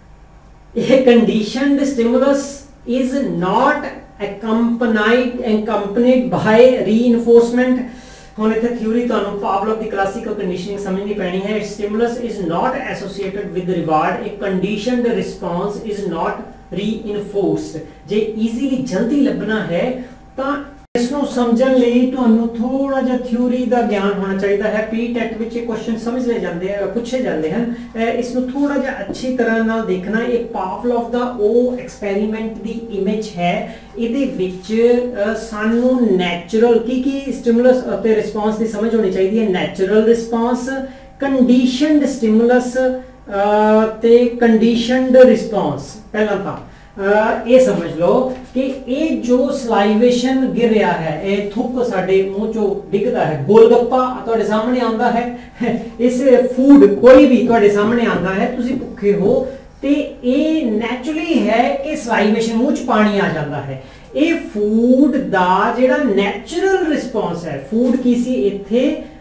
[SPEAKER 1] a conditioned stimulus is not accompanied accompanied by reinforcement। ਹੁਣ ਇੱਥੇ ਥਿਊਰੀ ਤੁਹਾਨੂੰ ਪਾਵਲੋਵ ਦੀ ਕਲਾਸਿਕਲ ਕੰਡੀਸ਼ਨਿੰਗ ਸਮਝਣੀ ਪੈਣੀ ਹੈ। stimulus is not associated with reward, a conditioned response is not reinforced। ਜੇ easily ਜਲਦੀ ਲੱਭਣਾ ਹੈ ਤਾਂ इसनों समझण लई तुहानू थोड़ा जिहा थ्योरी दा ज्ञान होना चाहिए है। पी टेट विच ये क्वेश्चन समझ ले जाते हैं, पूछे जाते हैं। इसनों थोड़ा जिहा अच्छी तरह नाल देखना। ये पावलोव दा ओ एक्सपेरीमेंट दी इमेज है, इहदे विच सानू नैचुरल की की स्टिमुलस ते रिस्पांस दी समझ होनी चाहिए है। नैचुरल रिस्पांस, कंडीशनड स्टिमुलस ते कंडीशनड रिस्पांस। पहला था ये समझ लो कि ये जो सलाइवेशन गिर रहा है, ये थुक साडे मुंह चो डिगदा है, गोलगप्पा तुहाडे सामने आंदा है, इस फूड कोई भी तुहाडे सामने आंदा है, तुसी भुखे हो ते ये नैचुरली है कि सलाइवेशन मुंह च पानी आ जाता है। ये फूड दा जेड़ा नैचुरल रिस्पांस है, फूड की सी इत्थे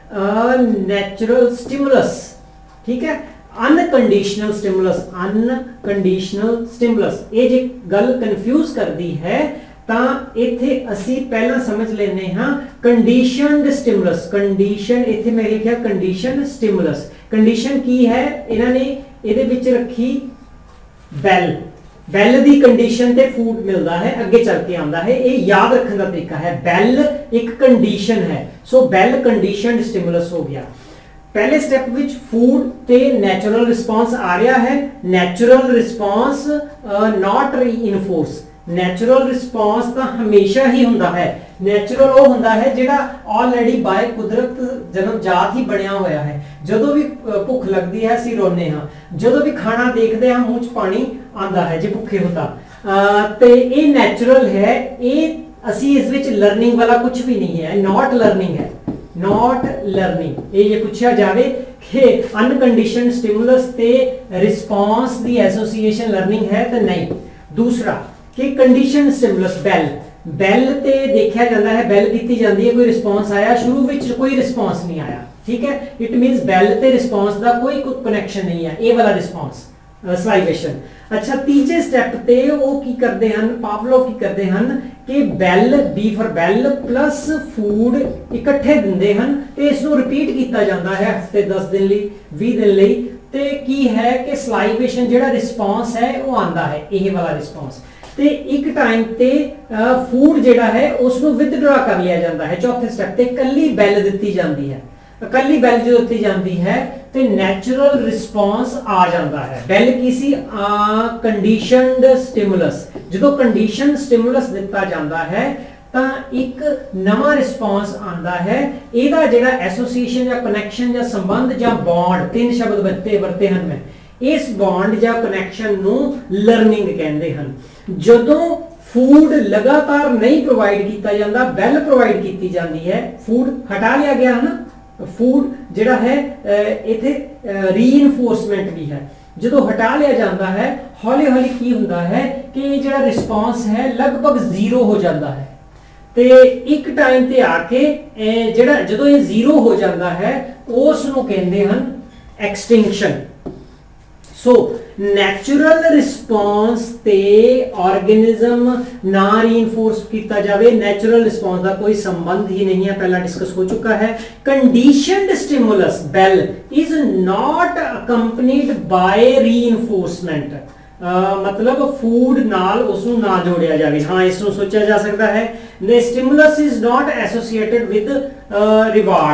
[SPEAKER 1] नैचुरल स्टिमुलस, ठीक है, अनकंडीशनल स्टिमुलस, अनकंडीशनल स्टिमुलस। ये जे गल कंफ्यूज करती है तां इत्थे असी पहला समझ लेने हां कंडीशनड स्टिमुलस। कंडीशन इत्थे मैं लिखिया कंडीशन स्टिमुलस। कंडीशन की है, इन्होंने इहदे विच रखी बैल, बैल दी कंडीशन ते फूड मिलता है, अगे चल के आंदा है। ये याद रखने का तरीका है, बैल एक कंडीशन है। सो बैल कंडीशनड स्टिमुलस हो गया। पहले स्टेप विच फूड ते नैचुरल रिस्पांस आ रहा है। Natural response not reinforce. Natural response तो हमेशा ही हुंदा है। नैचुरल वो हुंदा है जिहड़ा ऑलरेडी बाय कुदरत जन्म जात ही बनया होया है। जदों भी भुख लगती है असीं रोने हां, जदों भी खाना देखते हैं मुंह च पानी आंदा है जे भुखे होता। ते ये नैचुरल है, ये असीं इस विच लर्निंग वाला कुछ भी नहीं है, नॉट लर्निंग है, नॉट लर्निंग। ये ये पूछा जाए कि अनकंडीशनड स्टिमुलस ते रिस्पांस दी एसोसिएशन लर्निंग है तो नहीं। दूसरा कि कंडीशन स्टिमुलस बैल, बैल ते देखा जाता है, बैल की जाती है, कोई रिस्पांस आया, शुरू विच कोई रिस्पांस नहीं आया, ठीक है, इट मीन्स बैल ते रिस्पांस का कोई कनैक्शन नहीं है, ये वाला रिस्पांस सलाइवेशन। अच्छा, तीजे स्टेप ते वो की करते हैं, पावलोव की करते हैं कि bell B for bell plus food इकट्ठे दिंदे हैं ते इसनों रिपीट किया जाता है हफ्ते दस दिन लई बीस दिन लई। ते की है कि सलाइवेशन जिहड़ा रिस्पांस है वो आंदा है, यही वाला रिस्पांस। ते एक टाइम ते फूड जिहड़ा है उसनों विदड्रॉ कर लिया जाता है। चौथे स्टेप ते कल्ली बैल दित्ती जाती है, कल्ली बैल जो दित्ती जाती है तो नैचुरल रिस्पांस आ जाता है। बैल किसी कंडीशनड स्टिमुलस, जो कंडीशन स्टिमुलस दिता जाता है तो एक नवा रिस्पांस आता है। ਇਹਦਾ ਜਿਹੜਾ एसोसिएशन या कनैक्शन या संबंध या बॉन्ड, तीन शब्द वरते वरते हैं मैं, इस बॉन्ड या कनैक्शन नू लर्निंग कहते हैं। ਜਦੋਂ फूड लगातार नहीं प्रोवाइड किया जाता, बैल प्रोवाइड की जाती है, फूड हटा लिया गया है ना, फूड जिहड़ा है इत्थे रीइनफोर्समेंट भी है। जो हटा लिया जाता है हौली हौली की हुंदा है कि जिहड़ा रिस्पांस है लगभग जीरो हो जाता है। तो एक टाइम ते आके जिहड़ा जदों ये जीरो हो जाता है उस नूं कहंदे हन एक्सटिंक्शन। सो नैचुरल रिस्पांस ते ऑर्गेनिज्म ना रीइनफोर्स किया जाए, नैचुरल रिस्पांस का कोई संबंध ही नहीं है, पहला डिस्कस हो चुका है। Conditioned stimulus bell is not accompanied by reinforcement, मतलब फूड नाल उसनू ना जोड़िया जाए। हाँ, इसनू सोचा जा सकता है the stimulus is not associated with reward,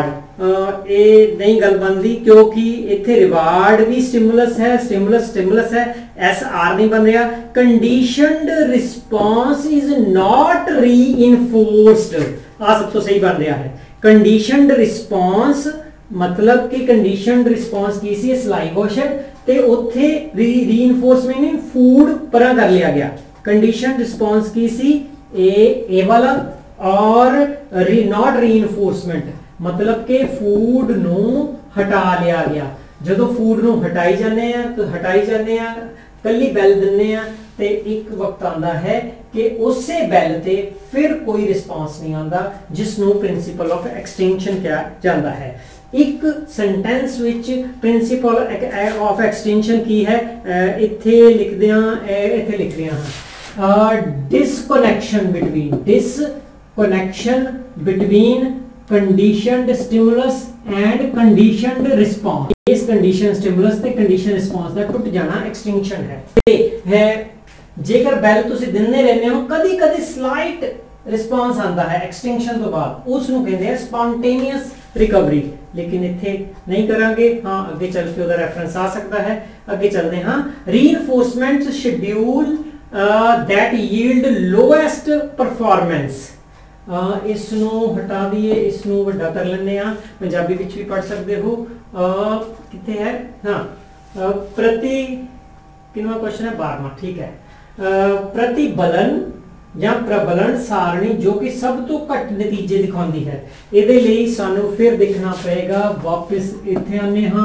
[SPEAKER 1] ਇਹ ਨਹੀਂ ਗੱਲ ਬਣਦੀ क्योंकि इत्थे रिवार्ड भी स्टिमुलस है, स्टिमुलस स्टिमुलस है, एस आर नहीं बन रहा। Conditioned response is not reinforced, आ सब तो सही बन रहा है। कंडीशनड रिस्पॉन्स मतलब कि कंडीशनड रिस्पॉन्स की सी सलाइवेशन ते उत्थे रीइंफोर्समेंट नहीं फूड परा कर लिया गया। कंडीशनड रिस्पॉन्स की सी ए ए वाला और री नॉट रीइंफोर्समेंट मतलब कि फूड नू हटा लिया गया। जो फूड नू हटाई जाने आ तो हटाई जाने आ कली बैल दिने आ ते एक वक्त आंदा है कि उसे बैल ते फिर कोई रिस्पॉन्स नहीं आंदा, जिस नू प्रिंसिपल ऑफ एक्सटिंक्शन कहा जाता है। एक sentence which principle of extinction की है, इत्थे लिख दियां इत्थे लिख दियां हां disconnection between disconnection between conditioned stimulus and conditioned response. इस कंडीशन स्टिमुलस ते कंडीशन रिस्पॉन्स दा टुट जाना एक्सटिंक्शन है। ते है जेकर बैल तुसी दिंदे रहने हो कदी कदी स्लाइट रिस्पॉन्स आंदा है एक्सटिंक्शन तो बाद, उस नु कहंदे हैं स्पॉन्टेनियस रिकवरी। लेकिन इत्थे नहीं करांगे, हां आगे चल के उधर रेफरेंस आ सकता है। आगे चलते हैं। Reinforcement schedule that yield lowest performance, इस नू हटा दिए, इस नू वड्डा कर लेने आ, पंजाबी विच भी पढ़ सकते हो। किथे है हाँ प्रति किनवा क्वेश्चन है बारहवां, ठीक है। प्रतिबलन या प्रबलन सारणी जो कि सब तो घट नतीजे दिखाती है, इहदे लई सानू फिर देखना पएगा। वापस इत्थे आने हाँ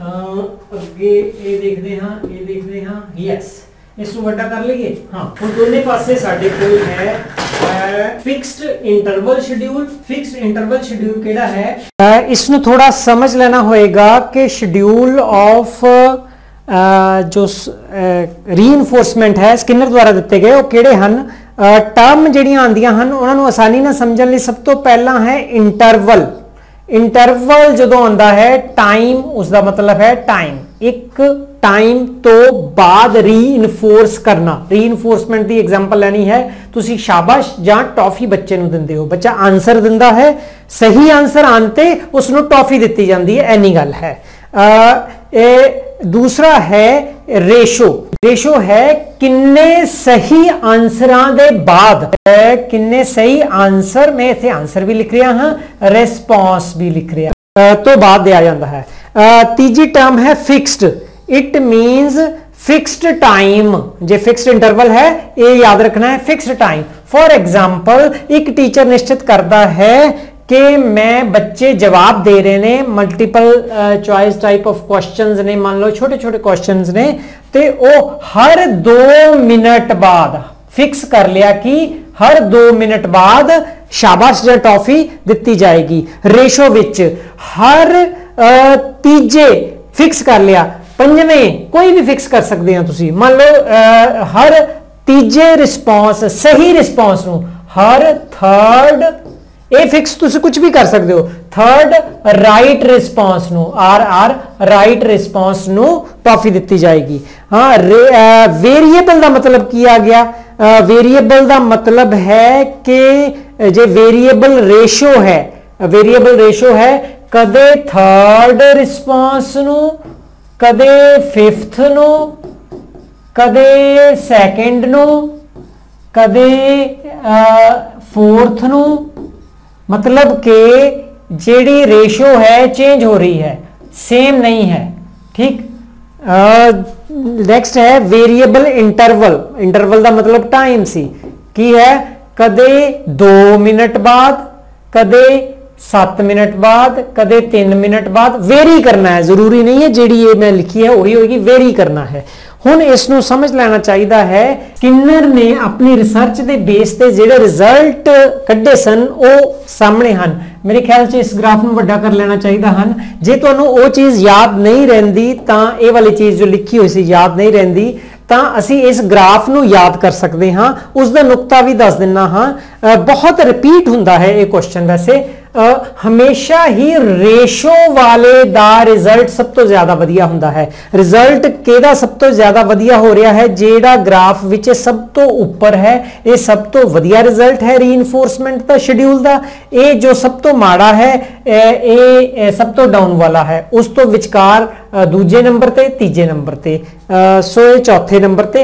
[SPEAKER 1] अगे ये देखते हाँ ये देखते हाँ यस इसको वड्डा कर लीए। हाँ हुण दोने पासे साडे कोल है fixed interval schedule. Fixed interval schedule केड़ा है, इसनु थोड़ा समझ लेना होएगा कि शेड्यूल ऑफ जो रीइंफोर्समेंट है स्किनर द्वारा दिते गए वो केड़े हन। टर्म ਜਿਹੜੀਆਂ ਆਂਦੀਆਂ ਹਨ ਉਹਨਾਂ ਨੂੰ ਆਸਾਨੀ ਨਾਲ ਸਮਝਣ ਲਈ ਸਭ ਤੋਂ ਪਹਿਲਾਂ ਹੈ ਇੰਟਰਵਲ। ਇੰਟਰਵਲ ਜਦੋਂ ਆਂਦਾ ਹੈ ਟਾਈਮ, ਉਸ ਦਾ ਮਤਲਬ ਹੈ ਟਾਈਮ, ਇੱਕ ਟਾਈਮ ਤੋਂ ਬਾਅਦ ਰੀਇਨਫੋਰਸ ਕਰਨਾ। ਰੀਇਨਫੋਰਸਮੈਂਟ ਦੀ ਐਗਜ਼ਾਮਪਲ ਲੈਣੀ ਹੈ, ਤੁਸੀਂ ਸ਼ਾਬਾਸ਼ ਜਾਂ ਟੌਫੀ ਬੱਚੇ ਨੂੰ ਦਿੰਦੇ ਹੋ, ਬੱਚਾ ਆਨਸਰ ਦਿੰਦਾ ਹੈ, ਸਹੀ ਆਨਸਰ ਆਉਣ ਤੇ ਉਸ ਨੂੰ ਟੌਫੀ ਦਿੱਤੀ ਜਾਂਦੀ ਹੈ, ਐਨੀ ਗੱਲ ਹੈ। ਇਹ दूसरा है रेशो। रेशो है किन्ने सही आंसरां दे बाद, किन्ने सही आंसर, मैं इत्थे आंसर भी लिख रहा हाँ रिस्पॉन्स भी लिख रहा तो बाद दिया जाता है। तीजी टर्म है fixed. It means fixed time. जे फिक्स्ड इंटरवल है ये याद रखना है, फिक्स्ड टाइम। फॉर एग्जाम्पल एक टीचर निश्चित करता है कि मैं बच्चे जवाब दे रहे ने multiple choice type of questions ने, मान लो छोटे छोटे क्वेश्चंस ने, ते ओ हर दो मिनट बाद फिक्स कर लिया कि हर दो मिनट बाद शाबाश या टॉफी दिती जाएगी। रेशो विच हर तीजे फिक्स कर लिया, पंजवें कोई भी फिक्स कर सकते हैं तुसी। मान लो आ, हर तीजे रिस्पॉन्स सही रिस्पॉन्स नू, हर थर्ड ए फिक्स तुसी कुछ भी कर सकते हो, थर्ड राइट रिस्पॉन्स नु आर आर राइट रिस्पॉन्स नु टॉफी दी जाएगी। हाँ वेरिएबल का मतलब किया गया, वेरिएबल का मतलब है कि जे वेरिएबल रेशो है, वेरिएबल रेशो है कदे थर्ड रिस्पॉन्स नु, कदे फिफ्थ नु, कदे सैकेंड नु, कदे फोर्थ नु, मतलब कि जेडी रेशो है चेंज हो रही है, सेम नहीं है। ठीक, नेक्स्ट है वेरिएबल इंटरवल। इंटरवल का मतलब टाइम सी की है, कदे दो मिनट बाद, कदे सत्त मिनट बाद, कदे तीन मिनट बाद, वेरी करना है, जरूरी नहीं है जेडी ये मैं लिखी है वही होगी, वेरी करना है। हुण इसनूं समझ लेना चाहिए है, स्किनर ने अपनी रिसर्च के बेस ते जिहड़े रिजल्ट कड्ढे सन वो सामने हन। मेरे ख्याल से इस ग्राफ में वड्डा कर लेना चाहिए हन। जे तुहानूं वो चीज़ याद नहीं रहिंदी तां ये वाली चीज़ जो लिखी हुई सी याद नहीं रहिंदी तां असी इस ग्राफ नूं याद कर सकते हाँ। उसका नुकता भी दस दिना हाँ, बहुत रिपीट हुंदा है ये क्वेश्चन। वैसे हमेशा ही रेशो वाले दा रिजल्ट सब तो ज्यादा वधिया हुंदा है। रिजल्ट केदा सब तो ज्यादा वधिया हो रहा है, जेड़ा ग्राफ विच सब तो ऊपर है ये सब तो वधिया रिजल्ट है रीइंफोर्समेंट दा शेड्यूल दा। ये जो सब तो माड़ा है ये सब तो डाउन वाला है, उस तो विचकार दूजे नंबर ते तीजे नंबर ते, सो ये चौथे नंबर ते।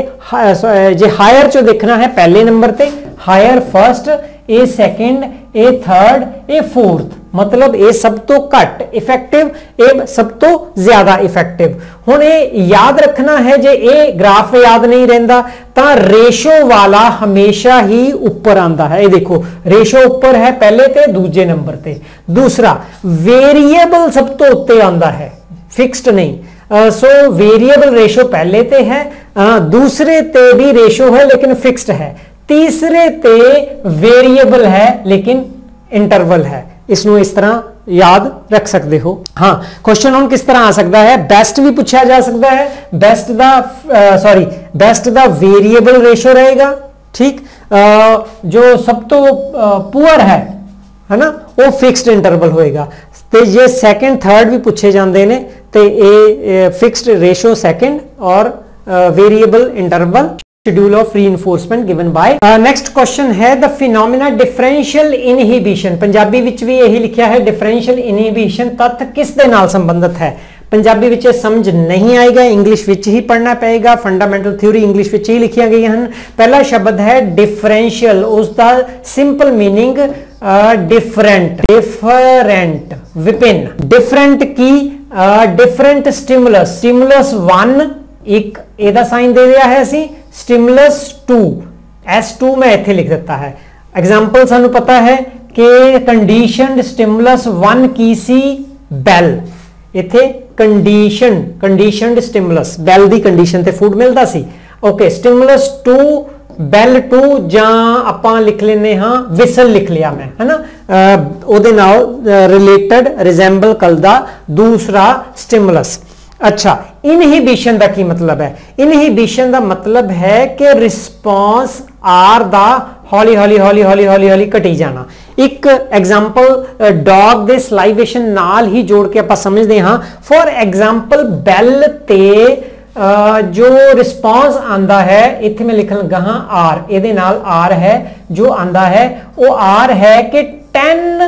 [SPEAKER 1] जे हायर चो देखना है पहले नंबर ते higher first, a second, a third, a fourth, मतलब ये सब तो घट इफेक्टिव, ये सब तो ज्यादा इफेक्टिव। हुण ये याद रखना है, जे ये ग्राफ याद नहीं रहंदा तां रेशो वाला हमेशा ही ऊपर आंदा है। ये देखो रेशो ऊपर है पहले ते दूजे नंबर ते। दूसरा वेरिएबल सब तो उत्ते आंदा है, फिक्स्ड नहीं। सो वेरिएबल रेशो पहले ते है, uh, दूसरे ते भी रेशो है लेकिन फिक्स्ड है, तीसरे ते वेरिएबल है लेकिन इंटरवल है। इसनों इस तरह याद रख सकते हो। हाँ, क्वेश्चन ऑन किस तरह आ सकता है, बेस्ट भी पूछा जा सकता है। बेस्ट दा सॉरी बेस्ट दा वेरिएबल रेशो रहेगा, ठीक। uh, जो सब तो पुअर uh, है है ना, वो फिक्स्ड इंटरवल होएगा। ते जे सेकंड थर्ड भी पूछे जाते हैं तो ये फिक्स्ड रेशो सेकंड और variable interval schedule of reinforcement given by. Next question है the phenomena differential inhibition. Punjabi विच भी यही लिखा है डिफरेंशियल इनहिबिशन तत्व किस दे नाल संबंधित है। पंजाबी विच समझ नहीं आएगा, इंग्लिश विच ही पढ़ना पड़ेगा। फंडामेंटल थ्योरी इंग्लिश विच ही लिखिया गई हैं। पहला शब्द है डिफरेंशियल, उसका सिंपल मीनिंग डिफरेंट, डिफरेंट विपिन। डिफरेंट की डिफरेंट स्टिमुलस, स्टिमुलस वन एक एदा साइन दे दिया है असी, स्टिमुलस टू एस टू मैं इत्थे लिख देता है। एग्जाम्पल सानू पता है कि कंडीशनड स्टिमुलस वन की सी बैल, इत्थे कंडीशन कंडीशनड स्टिमुलस बैल दी कंडीशन ते फूड मिलता सी। Okay, stimulus two bell two जां आपां लिख लेने हाँ विसल लिख लिया मैं, है ना, ओदे नाल रिलेटेड रिजेंबल करदा दूसरा स्टिमुलस। अच्छा, इनहिबिशन का की मतलब है? इनहिबिशन का मतलब है कि रिस्पॉन्स आर दा हौली हौली हौली हौली हौली हौली घटी जाना। एक एग्जाम्पल डॉग दे सलाइवेशन नाल ही जोड़ के आप समझते हाँ। फॉर एग्जाम्पल बैल ते Uh, जो रिस्पॉन्स आंदा है, इत्थे मैं लिखन लगा हाँ आर, इहदे नाल आर है जो आंदा है वो आर है कि टेन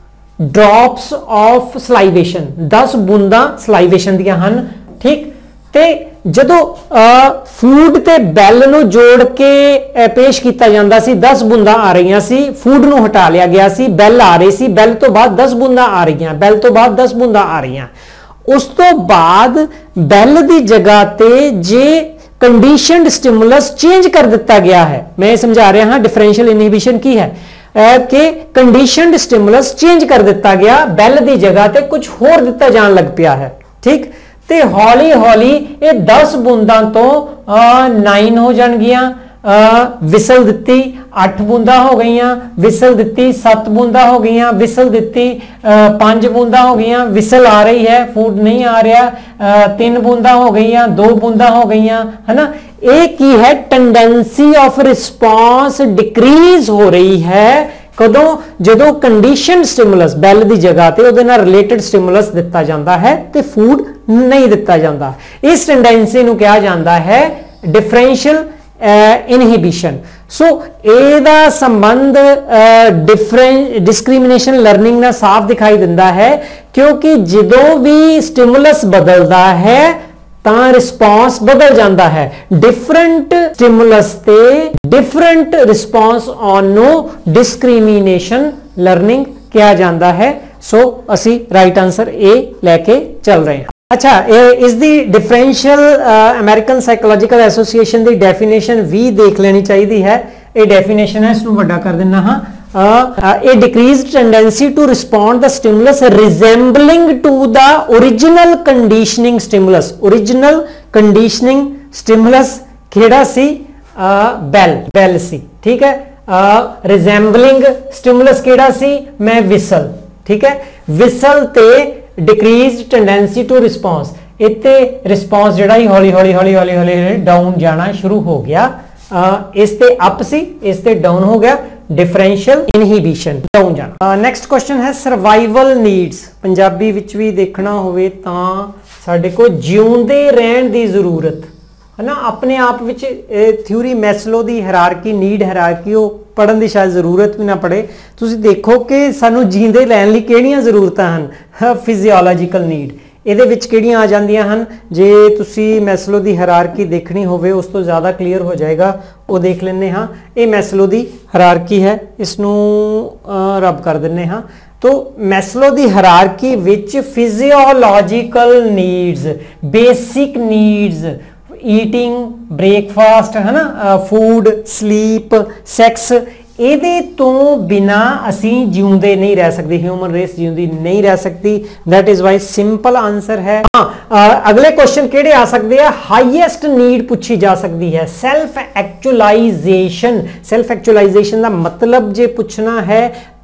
[SPEAKER 1] ड्रॉप्स ऑफ सलाइवेशन, दस बूंदा सलाइवेशन दियां हन, ठीक। ते जदों फूड ते बैल नूं जोड़ के पेश किया जाता सी, दस बूंदा आ रही सी, फूड नूं हटा लिया गया सी, बैल आ रही सी, बैल तो बाद दस बूंदा आ रही, बैल तो बाद दस बूंदा आ रही। उस तो बाद बैल की जगह ते जे कंडीशनड स्टिमुलस चेंज कर दिता गया है। मैं समझा रहा हाँ डिफरेंशियल इनहिबिशन की है कि कंडीशनड स्टिमुलस चेंज कर दिता गया, बैल की जगह ते कुछ होर दिता जान लग पिया है, ठीक। ते हौली हौली ये दस बूंदा तो नाइन हो जाएगियां, विसल दिती अठ बूंदा हो गई, विसल दिती सत्त बूंदा हो गई, विसल दिती पांच बूंदा हो गई, विसल आ रही है फूड नहीं आ रहा, तीन बूंदा हो गई, दो बूंदा हो गई, है ना। एक ही है टेंडेंसी ऑफ रिस्पॉन्स डिक्रीज हो रही है कदों, जदों कंडीशन स्टिमुलस बैल की जगह ते उहदे नाल रिलेटेड स्टिमुलस दिता जाता है ते फूड नहीं दिता जाता। इस टेंडेंसी नूं कहा जाता है डिफरेंशियल इनहिबिशन। सो एदा संबंध डिफरेंट डिस्क्रिमिनेशन लर्निंग ना साफ दिखाई दिंदा है, क्योंकि जदों भी स्टिमुलस बदलदा है तां रिस्पॉन्स बदल जाता है। डिफरेंट स्टिमुलस ते different response on no discrimination learning किया जाता है। सो असी राइट आंसर ए लेके चल रहे हैं। अच्छा, इस दी डिफरेंशियल अमेरिकन साइकोलॉजिकल एसोसिएशन की डेफिनेशन भी देख लेनी चाहिए है। ये डेफिनेशन है, इसको बड़ा कर देना हाँ। A decrease tendency to respond the stimulus resembling to the original conditioning stimulus. Original conditioning stimulus केड़ा सी? बैल बैल सी, ठीक है। रिजेंबलिंग स्टिमुलस केड़ा सी? मैं विसल, ठीक है। विसल ते डिक्रीज टेंडेंसी टू रिस्पॉन्स, इत्ते रिस्पॉन्स जिहड़ा ही हौली हौली हौली हौली हौली डाउन जाना शुरू हो गया। इस ते अप सी, इस ते डाउन हो गया, डिफरेंशियल इनहिबिशन डाउन जाना। नैक्सट क्वेश्चन है सर्वाइवल नीड्स। पंजाबी विच भी देखना होवे तां साडे को जिउंदे रहण दी जरूरत है ना, अपने आप विच थ्योरी मैस्लो दी हायरार्की नीड हायरार्की वो पढ़न की शायद जरूरत भी ना पड़े। तुसीं देखो कि सानू जींदे रहण लई किहड़ियां जरूरतां हन, फिजियोलॉजिकल नीड ਇਹਦੇ ਵਿੱਚ ਕਿਹੜੀਆਂ ਆ ਜਾਂਦੀਆਂ ਹਨ। ਜੇ ਤੁਸੀਂ ਮੈਸਲੋ ਦੀ ਹਾਇਰਾਰਕੀ ਦੇਖਣੀ ਹੋਵੇ ਉਸ ਤੋਂ ਜ਼ਿਆਦਾ ਕਲੀਅਰ ਹੋ ਜਾਏਗਾ, ਉਹ ਦੇਖ ਲੈਂਦੇ ਹਾਂ। ਇਹ ਮੈਸਲੋ ਦੀ ਹਾਇਰਾਰਕੀ ਹੈ, ਇਸ ਨੂੰ ਰੱਬ ਕਰ ਦਿੰਦੇ ਹਾਂ। तो मैस्लो दी हायरार्की विच physiological needs, basic needs, eating, breakfast है ना, फूड, स्लीप, सैक्स, ਇਹਦੇ ਤੋਂ ਬਿਨਾ ਅਸੀਂ ਜਿਉਂਦੇ ਨਹੀਂ ਰਹਿ ਸਕਦੇ, ਹਿਊਮਨ ਰੇਸ ਜਿਉਂਦੀ ਨਹੀਂ ਰਹਿ ਸਕਦੀ। That is why simple answer है। हाँ, अगले क्वेश्चन केड़े आ सकते हैं, हाईएस्ट नीड पूछी जा सकती है सैल्फ एक्चुअलाइजेशन। सैल्फ एक्चुअलाइजेशन का मतलब जे पूछना है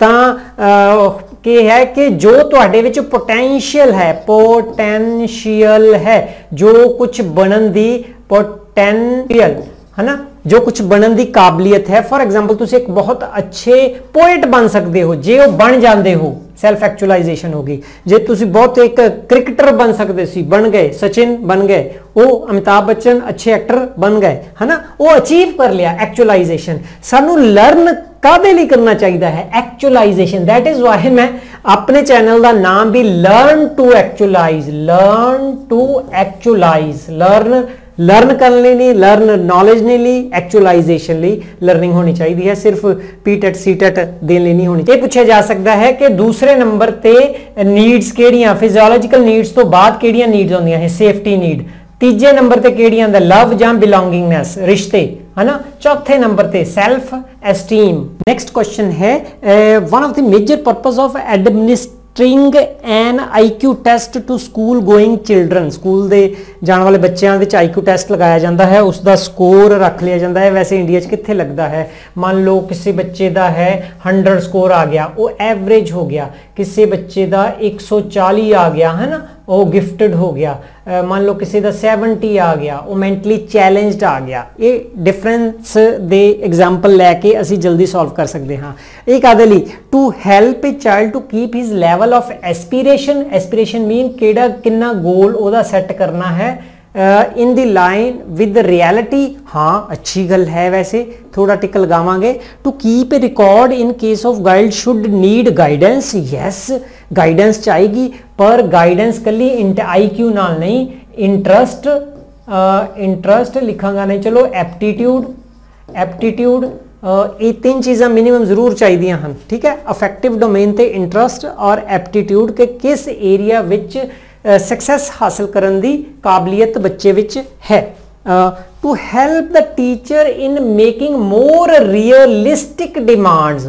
[SPEAKER 1] ਤਾਂ कि है कि जो तुहाडे विच पोटेंशियल है, पोटेंशियल है, जो कुछ बनन दी पोटेंशियल है ना, जो कुछ बनन दी काबलियत है। फॉर एग्जाम्पल तुम एक बहुत अच्छे पोएट बन सकते हो जे वो बन जाते हो, सैल्फ एक्चुअलाइजेशन होगी। जे तुम बहुत एक क्रिकेटर बन सकते सी, बन गए, सचिन बन गए, वो अमिताभ बच्चन अच्छे एक्टर बन गए है ना, वो अचीव कर लिया एक्चुअलाइजेशन। सानू लर्न कादे लिए करना चाहिए है, एक्चुअलाइजेशन। दैट इज वाई मैं अपने चैनल का नाम भी learn to actualize, learn to actualize, learn learn करने ਲਈ नहीं, लर्न नॉलेज नहीं ली, एक्चुअलाइजेशन ਲਈ लर्निंग होनी चाहिए है, सिर्फ पी टेट सी टेट देने ਲਈ नहीं होनी चाहिए। पूछा जा सकता है कि दूसरे नंबर ते नीड्स केड़ियां, फिजियोलॉजिकल नीड्स तो बाद केड़ियां नीड्स होंदियां है, सेफ्टी नीड। तीजे नंबर ते केड़ियां दा लव जां बिलोंगिंगनेस, रिश्ते है ना। चौथे नंबर ते सेल्फ एस्टीम। नेक्स्ट क्वेश्चन है one of the major purpose of administration string N I Q test to school going children. School दे जाने वाले बच्चों के आई क्यू टेस्ट लगाया जाता है, उसका स्कोर रख लिया जाता है। वैसे इंडिया कित्थे लगता है, मान लो किसी बच्चे का है हंड्रड स्कोर आ गया, वो एवरेज हो गया, किसी बच्चे का एक सौ चाली आ गया है ना, वो गिफ्टेड हो गया। मान लो किसी का सैवनटी आ गया, वो मैंटली चैलेंज्ड आ गया। ये डिफरेंस दे एग्जाम्पल लैके असी जल्दी सॉल्व कर सकते हाँ। एक आदे ली to help a child to keep his level of aspiration. Aspiration mean केड़ा किन्ना गोल ओदा सैट करना है in the line with reality. हाँ अच्छी गल है, वैसे थोड़ा टिक लगावांगे। To keep a record in case of guide should need guidance. Yes guidance चाहिए, पर गाइडेंस कली आई क्यू नाल नहीं, इंटरस्ट इंटरस्ट लिखांगा नहीं, चलो एप्टीट्यूड एप्टीट्यूड ये तीन चीज़ा मिनिमम जरूर चाहिए हैं। ठीक है, अफेक्टिव डोमेन ते इंटरस्ट और एप्टीट्यूड के किस एरिया विच सक्सैस हासिल करने की काबलियत बच्चे विच है। To help the teacher in making more realistic demands.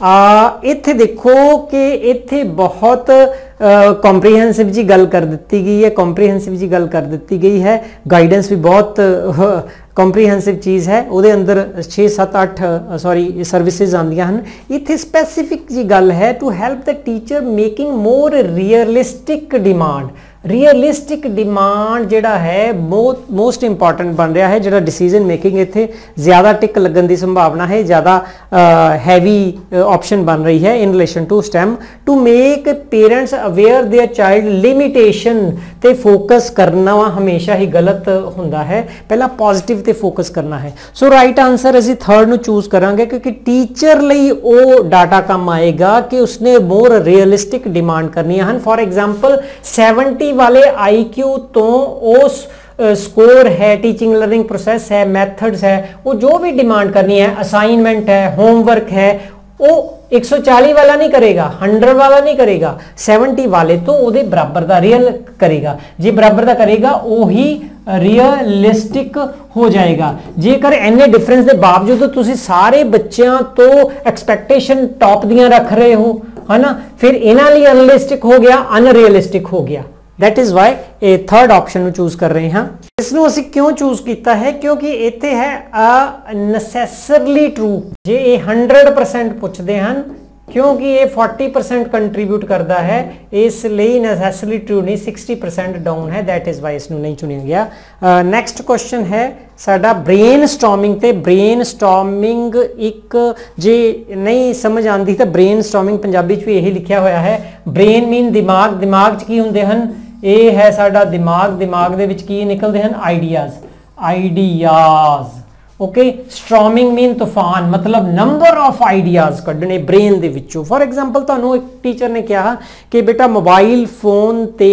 [SPEAKER 1] इत्थे देखो कि इत्थे बहुत कॉम्प्रीहेंसिव जी गल कर दी गई है, कॉम्प्रीहेंसिव जी गल कर दी गई है। गाइडेंस भी बहुत कॉम्प्रीहेंसिव चीज़ है, वो अंदर छे सत्त अठ सॉरी सर्विसेज आंदियां हैं। इत्थे स्पैसीफिक जी गल है to help the teacher making more realistic demand. Realistic demand जिहड़ा है मोस्ट मोस्ट इंपॉर्टेंट बन रहा है, जिहड़ा डिसीजन मेकिंग इत्थे ज़्यादा टिक लगन की संभावना है, ज़्यादा हैवी ऑप्शन बन रही है in relation to stem. To make parents aware their child limitation ते फोकस करना हमेशा ही गलत हुंदा है, पहला पॉजिटिव ते फोकस करना है। सो राइट आंसर असीं थर्ड नूं चूज करांगे, क्योंकि टीचर लई वो डाटा कम आएगा कि उसने मोर रियलिस्टिक डिमांड करनी है। फॉर एग्जाम्पल सैवनटी वाले आई क्यू तो उस स्कोर है, टीचिंग लर्निंग प्रोसेस है, मेथड्स है, वो जो भी डिमांड करनी है, असाइनमेंट है, होमवर्क है, वो एक सौ चालीस वाला नहीं करेगा, हंड्रेड वाला नहीं करेगा, सैवनटी वाले तो वो बराबर का रियल करेगा। जे बराबर का करेगा वही रियलिस्टिक हो जाएगा। जेकर इन्ने डिफरेंस के बावजूद तो तुसी सारे बच्चों तो एक्सपैक्टेशन टॉप दियां रख रहे हो है ना, फिर इन्हां लई अनरियलिस्टिक हो गया, अनरियलिस्टिक हो गया। That is why a third option choose कर रहे हैं। इसनों असीं क्यों चूज किया है, क्योंकि इत्थे है अ नैसेसरली ट्रू। जे ये हंड्रेड परसेंट पुछते हैं क्योंकि ये फोर्टी परसेंट कंट्रीब्यूट करता है, इसलिए नैसेसरी ट्रू नहीं, सिक्सटी परसेंट डाउन है, दैट इज वाई इसनू नहीं चुनिया गया। नैक्सट क्वेश्चन है साडा ब्रेन स्टॉर्मिंग ते ब्रेन स्टॉर्मिंग एक जे नहीं समझ आती तो ब्रेन स्टॉर्मिंग पंजाबी च भी यही लिखा हुआ है। ब्रेन मीन दिमाग, दिमाग च की हुंदे हन, ये है साडा दिमाग, दिमाग दे विच की निकलते हैं ideas, ideas okay. Storming mean तूफान, मतलब नंबर ऑफ आइडियाज कढ़ने ब्रेन दे विचों। फॉर एग्जांपल तुहानू एक टीचर ने कहा कि बेटा मोबाइल फोन ते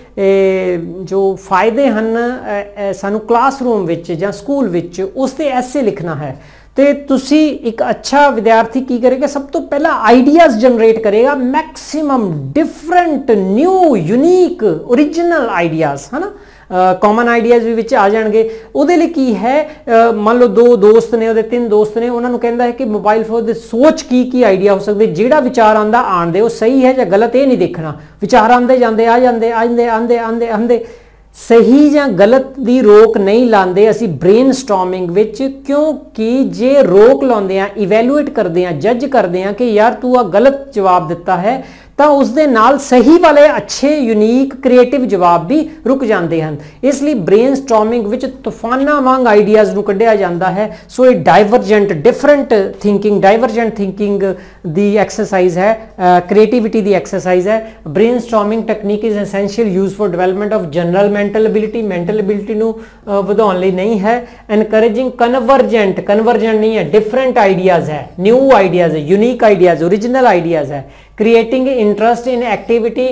[SPEAKER 1] ए, जो फायदे हैं सानू क्लासरूम विच जां स्कूल विच उस ते ऐसे लिखना है, तो तुसी एक अच्छा विद्यार्थी की करेगा, सब तो पहला आइडियाज जनरेट करेगा, maximum different new unique original ideas है ना, कॉमन आइडियाज भी विच आ जाएंगे। उहदे लई की है uh, मान लो दो दोस्त ने, उहदे तीन दोस्त ने, उन्होंने कहता है कि मोबाइल फोन दे सोच की की आइडिया हो सकते, जिहड़ा विचार आंदा आण दे, वो सही है या गलत ये नहीं देखना, विचार आंदे जांदे आ जांदे आंदे आंदे आंदे आंदे सही या गलत दी रोक नहीं लाते असी ब्रेन स्टॉर्मिंग विच, क्योंकि जे रोक लाते हैं, इवैल्यूएट करते हैं, जज करते हैं कि यार तू आ गलत जवाब दिता है, तो उस दे नाल सही वाले अच्छे यूनीक क्रिएटिव जवाब भी रुक जाते हैं। इसलिए ब्रेन स्टॉर्मिंग विच तूफाना वांग आइडियाज नूं कढ़िया जाता है। सो ये divergent different thinking, divergent thinking दी एक्सरसाइज है, क्रिएटिविटी दी एक्सरसाइज है। Brain storming technique is essential use for development of general mental ability, mental ability नूं वधाउण लई नहीं है। एनकरेजिंग कन्वर्जेंट, कन्वर्जेंट नहीं है, डिफरेंट आइडियाज है, न्यू आइडियाज है, यूनीक आइडियाज, ओरिजिनल आइडियाज है। क्रिएटिंग इंटरेस्ट इन एक्टिविटी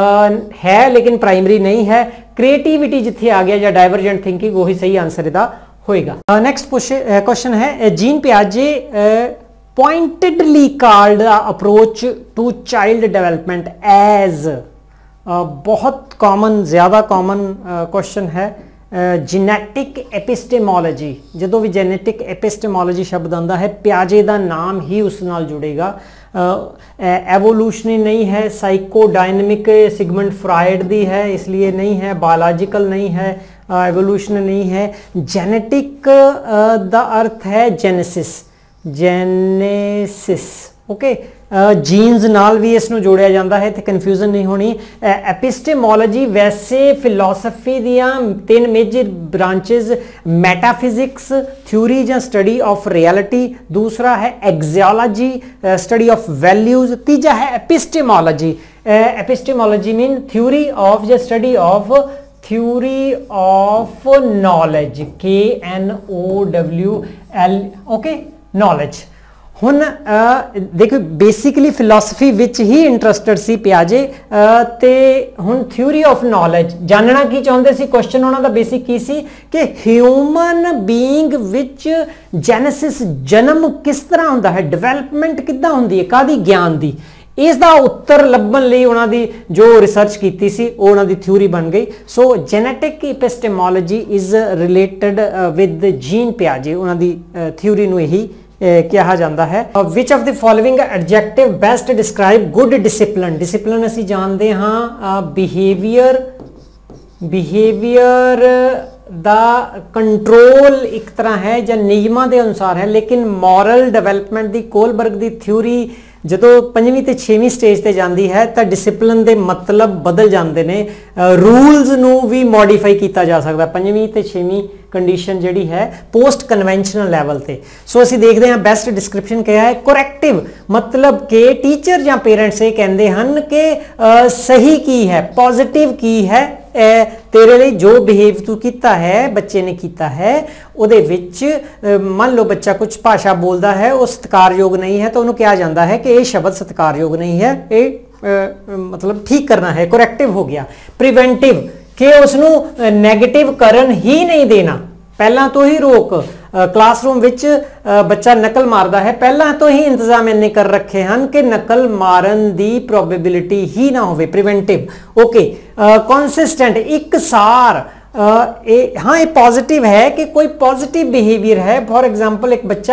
[SPEAKER 1] है लेकिन प्राइमरी नहीं है। क्रिएटिविटी जिथे आ गया या डाइवर्जेंट थिंकिंग वही सही आंसर इहदा होएगा। नेक्स्ट क्वेश्चन है जीन पियाजे pointedly called the approach to child development as, बहुत कॉमन, ज्यादा कॉमन क्वेश्चन है। जेनेटिक एपिस्टेमोलॉजी, जो भी जेनेटिक एपिस्टेमोलॉजी शब्द आता है, पियाजे का नाम ही उस नाल जुड़ेगा। एवोल्यूशनरी नहीं है, साइकोडायनेमिक सिगमंड फ्राइड दी है इसलिए नहीं है, बायोलॉजिकल नहीं है, एवोल्यूशनरी नहीं है। जेनेटिक का अर्थ है जेनेसिस, जेनेसिस ओके। जीन्स नाल भी इसनों जोड़िया जाता है, तो कन्फ्यूजन नहीं होनी। एपिस्टेमोलॉजी वैसे फिलोसफी दियां तीन मेजर ब्रांचेस, मेटाफिजिक्स थ्योरी या स्टडी ऑफ रियलिटी, दूसरा है एक्सियोलॉजी स्टडी ऑफ वैल्यूज, तीजा है epistemology. Epistemology mean theory of या study of, theory of knowledge, K N O W L okay, knowledge. हुन देखो बेसिकली फिलोसफी विच ही इंटरस्टेड सी पियाजे, ते हुन थ्योरी ऑफ नॉलेज जानना की चाहते सी, क्वेश्चन उन्हां दा बेसिक की सी कि ह्यूमन बीइंग विच जेनेसिस जन्म किस तरह हुंदा है, डिवेलपमेंट किद्दां हुंदी है, कादी ज्ञान दी, इसका उत्तर लभन लई उन्हां दी जो रिसर्च की सी वो उन्हां दी थ्योरी बन गई। So genetic epistemology is related with Jean पियाजे, उन्हां दी थ्योरी नूं यही कहा जाता है। Which of the following adjective best describe good discipline, discipline असी जानते हाँ बिहेवियर, बिहेवियर दा कंट्रोल एक तरह है या नियमां दे अनुसार है, लेकिन मॉरल डेवलपमेंट दी कोलबर्ग दी थ्योरी जो पंजवीं ते छेवीं स्टेज ते जाती है तो डिसिप्लिन के मतलब बदल जाते हैं, रूल्स नू भी मॉडिफाई किया जा सकता। पंजवीं ते छेवीं कंडीशन जिहड़ी है पोस्ट कन्वेंशनल लैवल ते। सो असीं देखते हैं बेस्ट डिस्क्रिप्शन क्या है, कोरैक्टिव मतलब कि टीचर या पेरेंट्स ये कहते हैं कि सही की है, पॉजिटिव की है, तेरे लिए जो बिहेव तू किया है, बच्चे ने किया है, उहदे विच मान लो बच्चा कुछ भाषा बोलता है वो सत्कारयोग नहीं है, तो उन्होंने कहा जाता है कि ये शब्द सत्कारयोग नहीं है, ये मतलब ठीक करना है, कोरैक्टिव हो गया। प्रिवेंटिव कि उसनों नैगेटिव करन ही नहीं देना, पहला तो ही रोक। क्लासरूम विच बच्चा नकल मारदा है, पहला तो ही इंतजाम इन्ने कर रखे हैं कि नकल मारन दी प्रोबेबिलिटी ही ना होवे, प्रिवेंटिव ओके। कॉन्सिस्टेंट एकसार, ए, हाँ ये पॉजिटिव है कि कोई पॉजिटिव बिहेवियर है। फॉर एग्जांपल एक बच्चा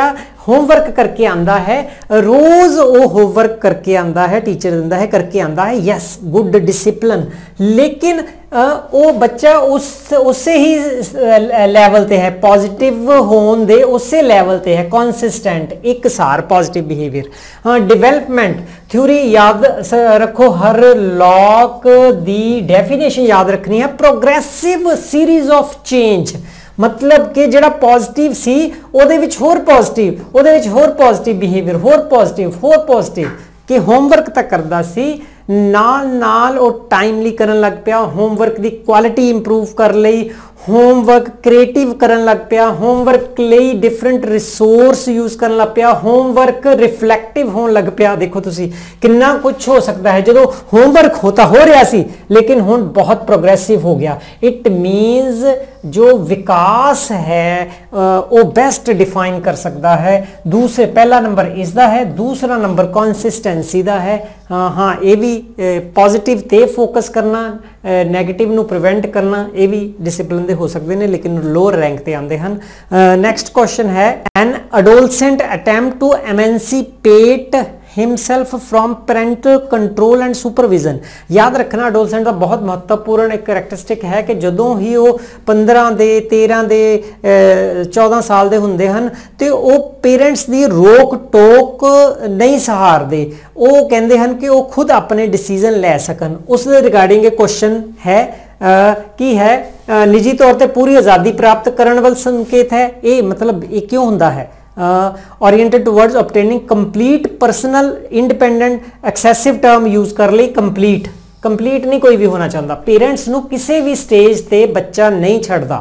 [SPEAKER 1] होमवर्क करके आंदा है, रोज वो होमवर्क करके आंदा है, टीचर दिंदा है करके आंदा है, यस गुड डिसिप्लिन। लेकिन वो बच्चा उस उससे ही लैवल ते है, पॉजिटिव होने दे उससे लैवल ते है, कॉन्सिस्टेंट एक सार पॉजिटिव बिहेवियर। हाँ डिवेलपमेंट थ्योरी याद रखो, हर लॉक दी डेफिनेशन याद रखनी है, प्रोग्रेसिव सीरीज ऑफ चेंज, मतलब कि ਜਿਹੜਾ पॉजिटिव सी ਉਹਦੇ ਵਿੱਚ ਹੋਰ पॉजिटिव, ਉਹਦੇ ਵਿੱਚ ਹੋਰ पॉजिटिव बिहेवियर, ਹੋਰ पॉजिटिव ਹੋਰ पॉजिटिव, कि होमवर्क तक करदा सी नाल नाल ਉਹ टाइमली करन लग पिया, होमवर्क ਦੀ क्वालिटी इंप्रूव कर ਲਈ, होमवर्क क्रिएटिव करन लग पिया, होमवर्क ਲਈ डिफरेंट रिसोर्स यूज करन लग पिया, होमवर्क रिफ्लैक्टिव होने लग पिया। देखो तुसी कितना कुछ हो सकता है जो होमवर्क होता हो रहा सी लेकिन हुण बहुत प्रोग्रेसिव हो गया। इट मीन्स जो विकास है वो बेस्ट डिफाइन कर सकता है। दूसरे पहला नंबर इसका है, दूसरा नंबर कॉन्सिस्टेंसी का है। हाँ हाँ ये भी पॉजिटिव ते फोकस करना, नैगेटिव नू प्रिवेंट करना, ये भी डिसिप्लिन दे हो सकते हैं लेकिन लोअर रैंक ते आंदे हन। नैक्सट क्वेश्चन है, an adolescent attempt to emancipate himself from parental control and supervision. याद रखना अडोलसेंट का बहुत महत्वपूर्ण एक करैक्टरिस्टिक है कि जदों ही वो पंद्रह दे तेरह दे चौदह साल दे हुंदे हन ते वो पेरेंट्स दी रोक टोक नहीं सहारदे, वो कहंदे हन कि वो खुद अपने डिसीजन ले सकन। उस रिगार्डिंग क्वेश्चन है की है निजी तौर पर पूरी आज़ादी प्राप्त करने वाला संकेत है। ये मतलब ये क्यों हुंदा है? Oriented towards obtaining complete personal independent, excessive term use कर ली कंप्लीट, कंप्लीट नहीं कोई भी होना चाहता, पेरेंट्स नू किसी भी स्टेज ते बच्चा नहीं छड़दा,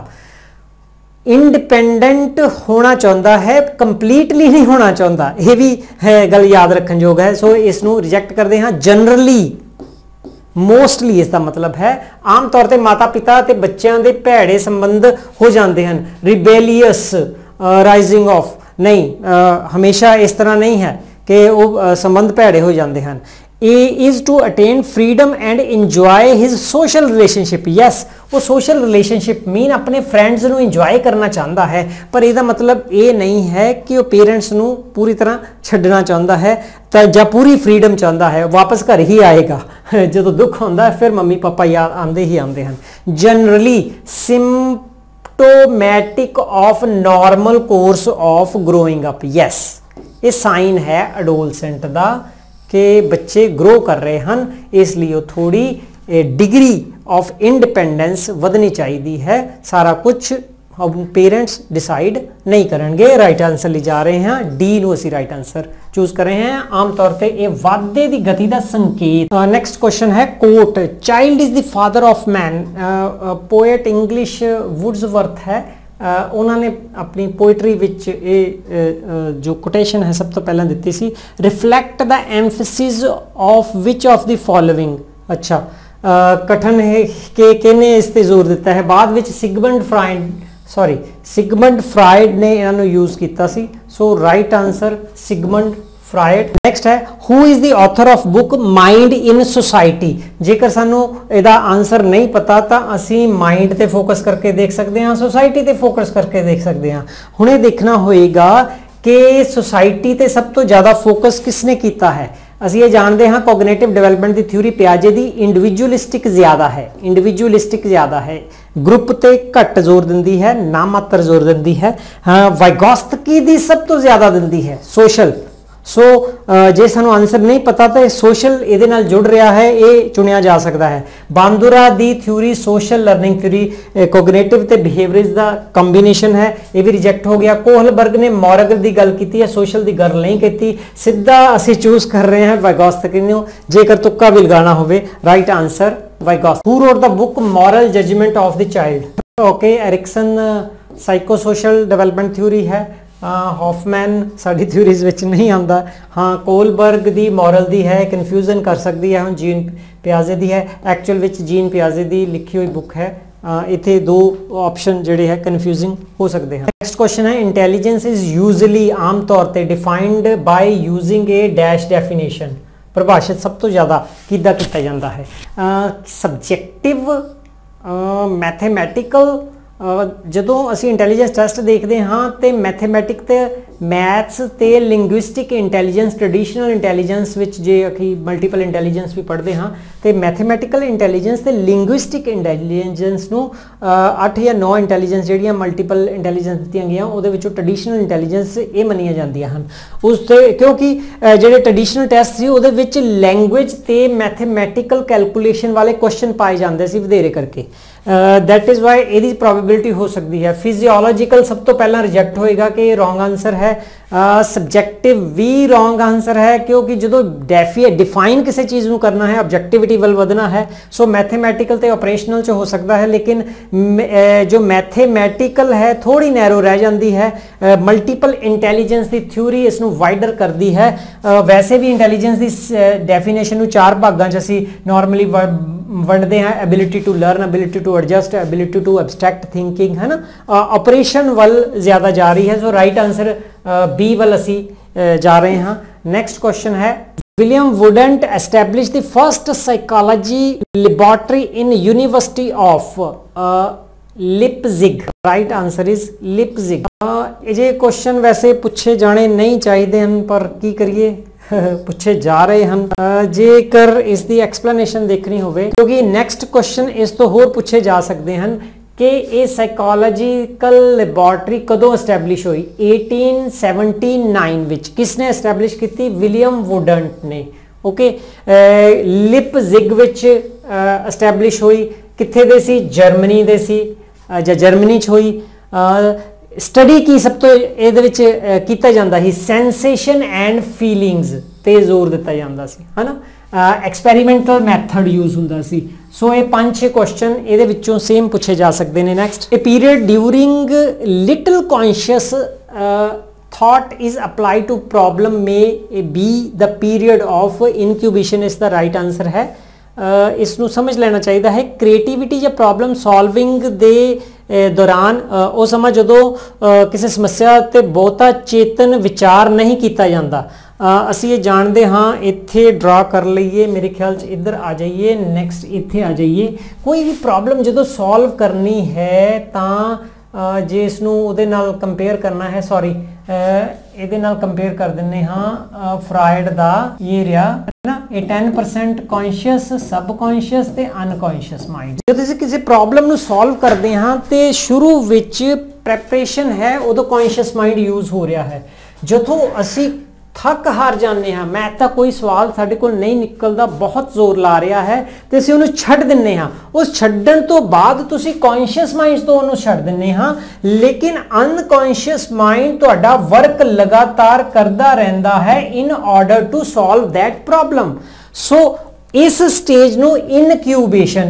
[SPEAKER 1] इंडिपेंडेंट होना चाहता है, कंप्लीटली नहीं होना चाहता, ये भी है गल याद रखन योग है। सो इसनू रिजेक्ट करते हैं। जनरली मोस्टली इसका मतलब है आम तौर पर माता पिता ते बच्चों के भैड़े संबंध हो जाते हैं, रिबेलियस राइजिंग ऑफ नहीं, आ, हमेशा इस तरह नहीं है कि वो संबंध भैड़े हो जाते हैं। A is to attain freedom and enjoy his social relationship. Yes वो सोशल रिलेशनशिप मीन अपने फ्रेंड्स नू इंजॉय करना चाहता है, पर यदा मतलब ये नहीं है कि वो पेरेंट्स नू पूरी तरह छड्डना चाहता है या पूरी फ्रीडम चाहता है, वापस घर ही आएगा जो दुख होता है फिर मम्मी पापा याद आते ही आते हैं। Generally sym symptomatic of normal course of growing up. Yes ये साइन है अडोलसेंट दा कि बच्चे ग्रो कर रहे हैं, इसलिए थोड़ी डिग्री ऑफ इंडिपेंडेंस वधनी चाहिए है। सारा कुछ हम पेरेंट्स डिसाइड नहीं करेंगे। राइट आंसर ले जा रहे हैं डी नू असी राइट आंसर चूज कर रहे हैं। आमतौर पर यह वाधे की गति का संकेत। नेक्स्ट क्वेश्चन है quote, child is the father of man. Poet English Wordsworth है, uh, उन्होंने अपनी पोइट्री विच ये uh, जो कोटेशन है सब तो पहले दी सी, reflect the emphasis of which of the following. अच्छा uh, कठन है कि किने इस ते जोर दिता है, बाद विच Sigmund Freud sorry Sigmund Freud ने इन्होंने यूज किया सी। So right answer Sigmund Freud. Next है who is the author of book mind in society. जेकर सानू इहदा आंसर नहीं पता तो असी माइंड ते फोकस करके देख सकते हैं, सोसाइटी ते फोकस करके देख सकते हैं। हुणे देखना होएगा कि सोसाइटी ते सब तो ज़्यादा फोकस किसने किया है। ਅਸੀਂ ਇਹ ਜਾਣਦੇ ਹਾਂ ਕੋਗਨੀਟਿਵ ਡਿਵੈਲਪਮੈਂਟ ਦੀ ਥਿਊਰੀ ਪਿਆਜੇ ਦੀ ਇੰਡੀਵਿਜੂਅਲਿਸਟਿਕ ਜ਼ਿਆਦਾ ਹੈ, ਇੰਡੀਵਿਜੂਅਲਿਸਟਿਕ ਜ਼ਿਆਦਾ ਹੈ, ਗਰੁੱਪ ਤੇ ਘੱਟ ਜ਼ੋਰ ਦਿੰਦੀ ਹੈ, ਨਾ ਮਾਤਰ ਜ਼ੋਰ ਦਿੰਦੀ ਹੈ। ਹਾਂ ਵਾਈਗੋਸਤਕੀ ਦੀ ਸਭ ਤੋਂ ਜ਼ਿਆਦਾ ਦਿੰਦੀ ਹੈ ਸੋਸ਼ਲ। सो जे सानू आंसर नहीं पता तो सोशल ये नाल जुड़ रहा है, ये चुनिया जा सकता है। बांदुरा दी theory social learning theory cognitive ते बिहेवियर्स दा कॉम्बिनेशन है, ये भी रिजेक्ट हो गया। कोहलबर्ग ने मॉरगल दी गल की है, सोशल दी गल नहीं की। सीधा असी चूज कर रहे हैं वाइगोस्की नू, जेकर तुक्का भी लगाना होवे। Right answer Vygotsky. Who wrote the book moral judgment of the child. Okay Erikson psycho social development theory है। हॉफमैन साड़ी थ्योरीज विच नहीं आता। हाँ कोलबर्ग दी मॉरल दी है, कन्फ्यूजन कर सकती है। हम जीन पियाजे दी है, एक्चुअल विच जीन पियाजे दी लिखी हुई बुक है। इत्थे दो ऑप्शन जिहड़े है कन्फ्यूजिंग हो सकते हैं। नेक्स्ट क्वेश्चन है इंटैलीजेंस इज यूजली आम तौर पर defined by using a dash definition. परिभाषित सब तो ज़्यादा किदा किया जाता है, सबजैक्टिव, मैथेमैटिकल ਜਦੋਂ ਅਸੀਂ ਇੰਟੈਲੀਜੈਂਸ ਟੈਸਟ ਦੇਖਦੇ ਹਾਂ ਤੇ ਮੈਥਮੈਟਿਕ ਤੇ ਮੈਥਸ ਤੇ ਲਿੰਗੁਇਸਟਿਕ ਇੰਟੈਲੀਜੈਂਸ, ਟ੍ਰੈਡੀਸ਼ਨਲ ਇੰਟੈਲੀਜੈਂਸ ਵਿੱਚ ਜੇ ਅਸੀਂ ਮਲਟੀਪਲ ਇੰਟੈਲੀਜੈਂਸ ਵੀ ਪੜ੍ਹਦੇ ਹਾਂ ਤੇ ਮੈਥਮੈਟਿਕਲ ਇੰਟੈਲੀਜੈਂਸ ਤੇ ਲਿੰਗੁਇਸਟਿਕ ਇੰਟੈਲੀਜੈਂਸ ਨੂੰ ਅੱਠ ਜਾਂ ਨੌ ਇੰਟੈਲੀਜੈਂਸ ਜਿਹੜੀਆਂ ਮਲਟੀਪਲ ਇੰਟੈਲੀਜੈਂਸ ਦਿੱਤੀਆਂ ਗਈਆਂ ਉਹਦੇ ਵਿੱਚੋਂ ਟ੍ਰੈਡੀਸ਼ਨਲ ਇੰਟੈਲੀਜੈਂਸ ਇਹ ਮੰਨੀਆਂ ਜਾਂਦੀਆਂ ਹਨ। ਉਸ ਤੇ ਕਿਉਂਕਿ ਜਿਹੜੇ ਟ੍ਰੈਡੀਸ਼ਨਲ ਟੈਸਟ ਸੀ ਉਹਦੇ ਵਿੱਚ ਲੈਂਗੁਏਜ ਤੇ ਮੈਥਮੈਟਿਕਲ ਕੈਲਕੂਲੇਸ਼ਨ ਵਾਲੇ ਕੁਐਸਚਨ ਪਾਏ ਜਾਂਦੇ ਸੀ ਵਧੇਰੇ ਕਰਕੇ। दैट इज़ वाई ਇਹਦੀ ਪ੍ਰੋਬੇਬਿਲਿਟੀ ਹੋ ਸਕਦੀ ਹੈ। ਫਿਜ਼ੀਓਲੋਜੀਕਲ ਸਭ ਤੋਂ ਪਹਿਲਾਂ ਰਿਜੈਕਟ ਹੋਏਗਾ ਕਿ ਇਹ ਰੋਂਗ ਆਂਸਰ ਹੈ। ਸਬਜੈਕਟਿਵ ਵੀ ਰੋਂਗ ਆਂਸਰ ਹੈ ਕਿਉਂਕਿ ਜਦੋਂ ਡੈਫੀ ਡਿਫਾਈਨ ਕਿਸੇ ਚੀਜ਼ ਨੂੰ ਕਰਨਾ ਹੈ ਆਬਜੈਕਟਿਵਿਟੀ ਵੱਲ ਵਧਣਾ ਹੈ। ਸੋ ਮੈਥਮੈਟਿਕਲ ਤੇ ਆਪਰੇਸ਼ਨਲ ਚ ਹੋ ਸਕਦਾ ਹੈ ਲੇਕਿਨ ਜੋ ਮੈਥਮੈਟਿਕਲ ਹੈ ਥੋੜੀ ਨੈਰੋ ਰਹਿ ਜਾਂਦੀ ਹੈ। ਮਲਟੀਪਲ ਇੰਟੈਲੀਜੈਂਸ ਦੀ ਥਿਊਰੀ ਇਸ ਨੂੰ ਵਾਈਡਰ ਕਰਦੀ ਹੈ। ਵੈਸੇ ਵੀ ਇੰਟੈਲੀਜੈਂਸ ਦੀ ਡੈਫੀਨੇਸ਼ਨ ਨੂੰ ਚਾਰ ਭਾਗਾਂ ਚ ਅਸੀਂ ਨਾਰਮਲੀ ਵੰਡਦੇ हैं, ability to learn, ability to adjust, ability to abstract thinking, है ना। ऑपरेशन वल ज़्यादा जा रही है। सो राइट आंसर बी वल असी जा रहे हैं। नेक्स्ट क्वेश्चन है William Wundt establish the first psychology laboratory in university of Leipzig. Right answer is Leipzig. ये क्वेश्चन वैसे पूछे जाने नहीं चाहिए हैं पर की करिए ਪੁੱਛੇ ਜਾ ਰਹੇ ਹਨ। ਜੇਕਰ ਇਸ ਦੀ ਐਕਸਪਲੇਨੇਸ਼ਨ ਦੇਖਣੀ ਹੋਵੇ ਕਿਉਂਕਿ ਨੈਕਸਟ ਕੁਐਸਚਨ ਇਸ ਤੋਂ ਹੋਰ ਪੁੱਛੇ ਜਾ ਸਕਦੇ ਹਨ ਕਿ ਇਹ ਸਾਈਕੋਲੋਜੀਕਲ ਲੈਬੋਰੇਟਰੀ ਕਦੋਂ ਐਸਟੈਬਲਿਸ਼ ਹੋਈ। ਅਠਾਰਾਂ ਸੌ उन्यासी ਵਿੱਚ ਕਿਸਨੇ ਐਸਟੈਬਲਿਸ਼ ਕੀਤੀ? ਵਿਲੀਅਮ ਵੁਡੈਂਟ ਨੇ। ਓਕੇ, ਲਿਪਜ਼ਿਗ ਵਿੱਚ ਐਸਟੈਬਲਿਸ਼ ਹੋਈ। ਕਿੱਥੇ ਦੇ ਸੀ? ਜਰਮਨੀ ਦੇ ਸੀ ਜਾਂ ਜਰਮਨੀ 'ਚ ਹੋਈ। ਸਟੱਡੀ ਕੀ ਸਭ ਤੋਂ ਇਹਦੇ ਵਿੱਚ ਕੀਤਾ ਜਾਂਦਾ ਸੀ? ਸੈਂਸੇਸ਼ਨ ਐਂਡ ਫੀਲਿੰਗਸ ਤੇ ਜ਼ੋਰ ਦਿੱਤਾ ਜਾਂਦਾ ਸੀ, ਹੈ ਨਾ। ਐਕਸਪੈਰੀਮੈਂਟਲ ਮੈਥਡ ਯੂਜ਼ ਹੁੰਦਾ ਸੀ। ਸੋ ਇਹ ਪੰਜ ਛੇ ਕੁਐਸਚਨ ਇਹਦੇ ਵਿੱਚੋਂ ਸੇਮ ਪੁੱਛੇ ਜਾ ਸਕਦੇ ਨੇ। ਨੈਕਸਟ, ਇਹ period during little conscious thought is applied to problem may be the period of incubation is the right answer है। ਇਸ ਨੂੰ ਸਮਝ ਲੈਣਾ ਚਾਹੀਦਾ ਹੈ। ਕ੍ਰੀਏਟੀਵਿਟੀ ਜਾਂ ਪ੍ਰੋਬਲਮ ਸੋਲਵਿੰਗ ਦੇ ਦੌਰਾਨ ਉਹ ਸਮਾਂ ਜਦੋਂ ਕਿਸੇ ਸਮੱਸਿਆ ਤੇ ਬਹੁਤਾ ਚੇਤਨ ਵਿਚਾਰ ਨਹੀਂ ਕੀਤਾ ਜਾਂਦਾ। ਅਸੀਂ ਇਹ ਜਾਣਦੇ ਹਾਂ। ਇੱਥੇ ਡਰਾ ਕਰ ਲਈਏ, ਮੇਰੇ ਖਿਆਲ 'ਚ ਇੱਧਰ ਆ ਜਾਈਏ। ਨੈਕਸਟ ਇੱਥੇ ਆ ਜਾਈਏ। ਕੋਈ ਵੀ ਪ੍ਰੋਬਲਮ ਜਦੋਂ ਸੋਲਵ ਕਰਨੀ ਹੈ ਤਾਂ ਜੇ ਇਸ ਨੂੰ ਉਹਦੇ ਨਾਲ ਕੰਪੇਅਰ ਕਰਨਾ ਹੈ, ਸੌਰੀ ਇਹਦੇ ਨਾਲ ਕੰਪੇਅਰ ਕਰ ਦਿੰਦੇ ਹਾਂ ਫਰਾਇਡ ਦਾ ਇਹ ਰਿਹਾ ਨਾ। ਇਹ ਦਸ ਪਰਸੈਂਟ ਕੌਨਸ਼ੀਅਸ, ਸਬਕੌਨਸ਼ੀਅਸ ਤੇ ਅਨਕੌਨਸ਼ੀਅਸ ਮਾਈਂਡ। ਜਦੋਂ ਤੁਸੀਂ ਕਿਸੇ ਪ੍ਰੋਬਲਮ ਨੂੰ ਸੋਲਵ ਕਰਦੇ ਹਾਂ ਤੇ ਸ਼ੁਰੂ ਵਿੱਚ ਪ੍ਰੈਪਰੇਸ਼ਨ ਹੈ ਉਦੋਂ ਕੌਨਸ਼ੀਅਸ ਮਾਈਂਡ ਯੂਜ਼ ਹੋ ਰਿਹਾ ਹੈ। ਜਦੋਂ ਅਸੀਂ ਥੱਕ ਹਾਰ ਜਾਂਦੇ ਹਾਂ, ਮੈਥ ਦਾ ਕੋਈ ਸਵਾਲ ਸਾਡੇ ਕੋਲ ਨਹੀਂ ਨਿਕਲਦਾ, ਬਹੁਤ ਜ਼ੋਰ ਲਾ ਰਿਹਾ ਹੈ ਤੇ ਅਸੀਂ ਉਹਨੂੰ ਛੱਡ ਦਿੰਦੇ ਹਾਂ। ਉਸ ਛੱਡਣ ਤੋਂ ਬਾਅਦ ਤੁਸੀਂ ਕੌਨਸ਼ੀਅਸ ਮਾਈਂਡ ਤੋਂ ਉਹਨੂੰ ਛੱਡ ਦਿੰਦੇ ਹਾਂ ਲੇਕਿਨ ਅਨਕੌਨਸ਼ੀਅਸ ਮਾਈਂਡ ਤੁਹਾਡਾ ਵਰਕ ਲਗਾਤਾਰ ਕਰਦਾ ਰਹਿੰਦਾ ਹੈ in order to solve that problem. So ਇਸ ਸਟੇਜ ਨੂੰ ਇਨਕਿਊਬੇਸ਼ਨ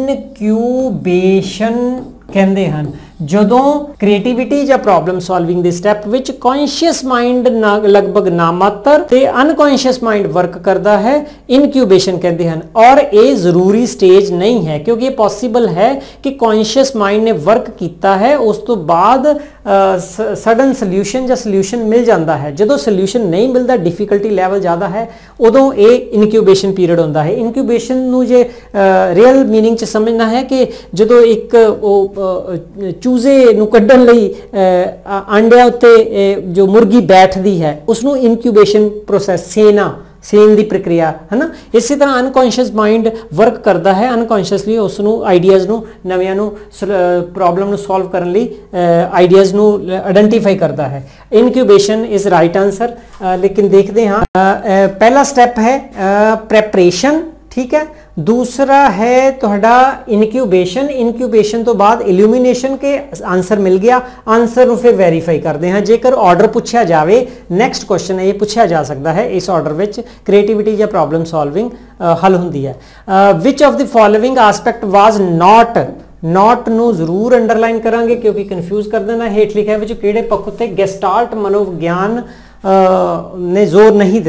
[SPEAKER 1] ਇਨਕਿਊਬੇਸ਼ਨ ਕਹਿੰਦੇ ਹਨ। ਜਦੋਂ ਕ੍ਰੀਏਟੀਵਿਟੀ ਜਾਂ ਪ੍ਰੋਬਲਮ ਸੋਲਵਿੰਗ ਦੇ ਸਟੈਪ ਵਿੱਚ ਕੌਨਸ਼ੀਅਸ ਮਾਈਂਡ ਲਗਭਗ ਨਾਮਾਤਰ ਤੇ ਅਨਕੌਨਸ਼ੀਅਸ ਮਾਈਂਡ ਵਰਕ ਕਰਦਾ ਹੈ, ਇਨਕਿਊਬੇਸ਼ਨ ਕਹਿੰਦੇ ਹਨ। ਔਰ ਇਹ ਜ਼ਰੂਰੀ ਸਟੇਜ ਨਹੀਂ ਹੈ ਕਿਉਂਕਿ ਇਹ ਪੋਸੀਬਲ ਹੈ ਕਿ ਕੌਨਸ਼ੀਅਸ ਮਾਈਂਡ ਨੇ ਵਰਕ ਕੀਤਾ ਹੈ ਉਸ ਤੋਂ ਬਾਅਦ ਸਡਨ ਸੋਲਿਊਸ਼ਨ ਜਾਂ ਸੋਲਿਊਸ਼ਨ ਮਿਲ ਜਾਂਦਾ ਹੈ। ਜਦੋਂ ਸੋਲਿਊਸ਼ਨ ਨਹੀਂ ਮਿਲਦਾ, ਡਿਫਿਕਲਟੀ ਲੈਵਲ ਜ਼ਿਆਦਾ ਹੈ, ਉਦੋਂ ਇਹ ਇਨਕਿਊਬੇਸ਼ਨ ਪੀਰੀਅਡ ਹੁੰਦਾ ਹੈ। ਇਨਕਿਊਬੇਸ਼ਨ ਨੂੰ ਜੇ ਰੀਅਲ ਮੀਨਿੰਗ 'ਚ ਸਮਝਣਾ ਹੈ ਕਿ ਜਦੋਂ ਇੱਕ ਉਹ ਚੂਜ਼ੇ ਨੂੰ ਕੱਢਣ ਲਈ ਆਂਡਿਆਂ ਉੱਤੇ ਜੋ ਮੁਰਗੀ ਬੈਠਦੀ ਹੈ ਉਸਨੂੰ ਇਨਕਿਊਬੇਸ਼ਨ ਪ੍ਰੋਸੈਸ, ਸੇਨਾ ਸੇਨ ਦੀ ਪ੍ਰਕਿਰਿਆ, ਹੈ ਨਾ। ਇਸੇ ਤਰ੍ਹਾਂ ਅਨਕੌਨਸ਼ੀਅਸ ਮਾਈਂਡ ਵਰਕ ਕਰਦਾ ਹੈ। ਅਨਕੌਨਸ਼ੀਅਸਲੀ ਉਸ ਨੂੰ ਆਈਡੀਆਜ਼ ਨੂੰ, ਨਵਿਆਂ ਨੂੰ, ਪ੍ਰੋਬਲਮ ਨੂੰ ਸੋਲਵ ਕਰਨ ਲਈ ਆਈਡੀਆਜ਼ ਨੂੰ ਆਇਡੈਂਟੀਫਾਈ ਕਰਦਾ ਹੈ। Incubation is right answer. ਲੇਕਿਨ ਦੇਖਦੇ ਹਾਂ ਪਹਿਲਾ ਸਟੈਪ ਹੈ ਪ੍ਰੈਪਰੇਸ਼ਨ, ਠੀਕ ਹੈ। दूसरा है तुहाडा इनक्यूबेशन। इनक्यूबेशन तो बाद इल्यूमिनेशन के आंसर मिल गया, आंसर ਨੂੰ ਫਿਰ ਵੈਰੀਫਾਈ ਕਰਦੇ ਹਾਂ। ਜੇਕਰ ਆਰਡਰ ਪੁੱਛਿਆ ਜਾਵੇ, ਨੈਕਸਟ ਕੁਐਸਚਨ ਹੈ ਇਹ ਪੁੱਛਿਆ ਜਾ ਸਕਦਾ ਹੈ ਇਸ ਆਰਡਰ ਵਿੱਚ। ਕ੍ਰੀਏਟੀਵਿਟੀ ਜਾਂ ਪ੍ਰੋਬਲਮ ਸੋਲਵਿੰਗ ਹੱਲ ਹੁੰਦੀ ਹੈ। Which of the following aspect was not, not ਨੂੰ ਜ਼ਰੂਰ ਅੰਡਰਲਾਈਨ ਕਰਾਂਗੇ ਕਿਉਂਕਿ ਕਨਫਿਊਜ਼ ਕਰ ਦੇਣਾ। ਹੇਠ ਲਿਖਿਆ ਵਿੱਚ ਕਿਹੜੇ ਪੱਖ ਉੱਤੇ ਗੈਸਟਾਲਟ ਮਨੋਵਿਗਿਆਨ ਨੇ ਜ਼ੋਰ ਨਹੀਂ ਦਿੱਤਾ।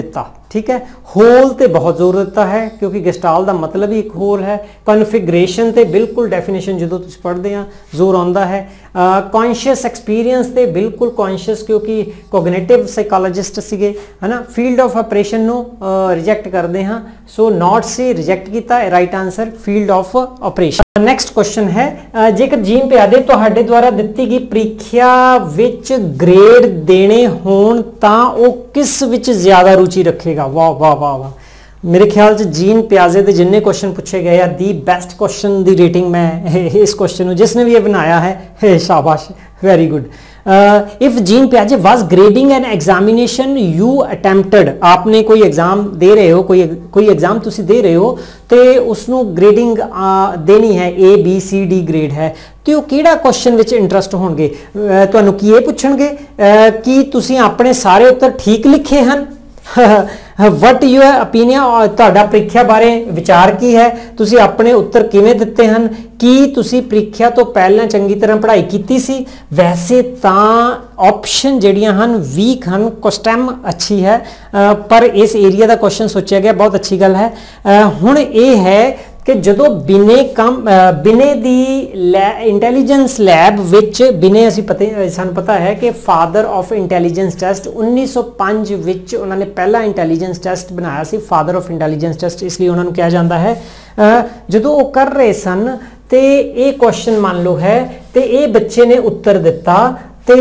[SPEAKER 1] ठीक है। होल ते बहुत जोर दिता है क्योंकि गेस्टाल का मतलब ही एक होल है। कॉन्फिगरेशन ते बिल्कुल डेफिनेशन जो तुम पढ़ते हैं जोर आता है। कॉन्शियस एक्सपीरियंस ते बिल्कुल कॉन्शियस क्योंकि कोग्निटिव साइकोलॉजिस्ट सीगे है ना। फील्ड ऑफ ऑपरेशन नो रिजेक्ट करते हैं, सो नॉट से रिजेक्ट किया, right answer field of operation. Next question है, जेकर जीन प्यादे तुहाडे द्वारा दिती गई प्रीखिया विच ग्रेड देने होण तां वो किस विच ज्यादा रुचि रखेगा? वाह वाह वाह वाह, मेरे ख्याल से जीन प्याजे के जिन्ने क्वेश्चन पूछे गए हैं दी बेस्ट क्वेश्चन दी रेटिंग मैं इस क्वेश्चन को जिसने भी ये बनाया है, शाबाश, वेरी गुड। इफ जीन प्याजे was grading an examination you attempted, आपने कोई एग्जाम दे रहे हो, कोई कोई एग्जाम तुसी दे रहे हो तो उसनों ग्रेडिंग देनी है, A B C D grade है, तो वो किहड़ा क्वेश्चन विच इंटरस्ट होणगे? तुहानूं की ये पुछणगे कि तुसी अपने सारे उत्तर ठीक लिखे हैं? वट यूर ओपीनियन, तुहाडा प्रीखिया बारे विचार की है, तुसी अपने उत्तर किवें दिते हैं, कि तुसी प्रीखिया तो पहले चंगी तरह पढ़ाई की सी? वैसे तां ऑप्शन जिहड़ियां हन वीक हन, क्वेश्चन अच्छी है पर इस एरिया का क्वेश्चन सोचा गया, बहुत अच्छी गल है। हुण ये है कि जो बिने कम बिने दी लै इंटैलीजेंस लैब विच बिने असी पता सानू पता है कि फादर ऑफ इंटैलीजेंस टेस्ट उन्नीस सौ पाँच विच उन्होंने पहला इंटैलीजेंस टेस्ट बनाया सी, फादर ऑफ इंटैलीजेंस टेस्ट इसलिए उन्होंने कहा जाता है। जो वो कर रहे सन तो ये क्वेश्चन मान लो है तो ये बच्चे ने उत्तर दिता तो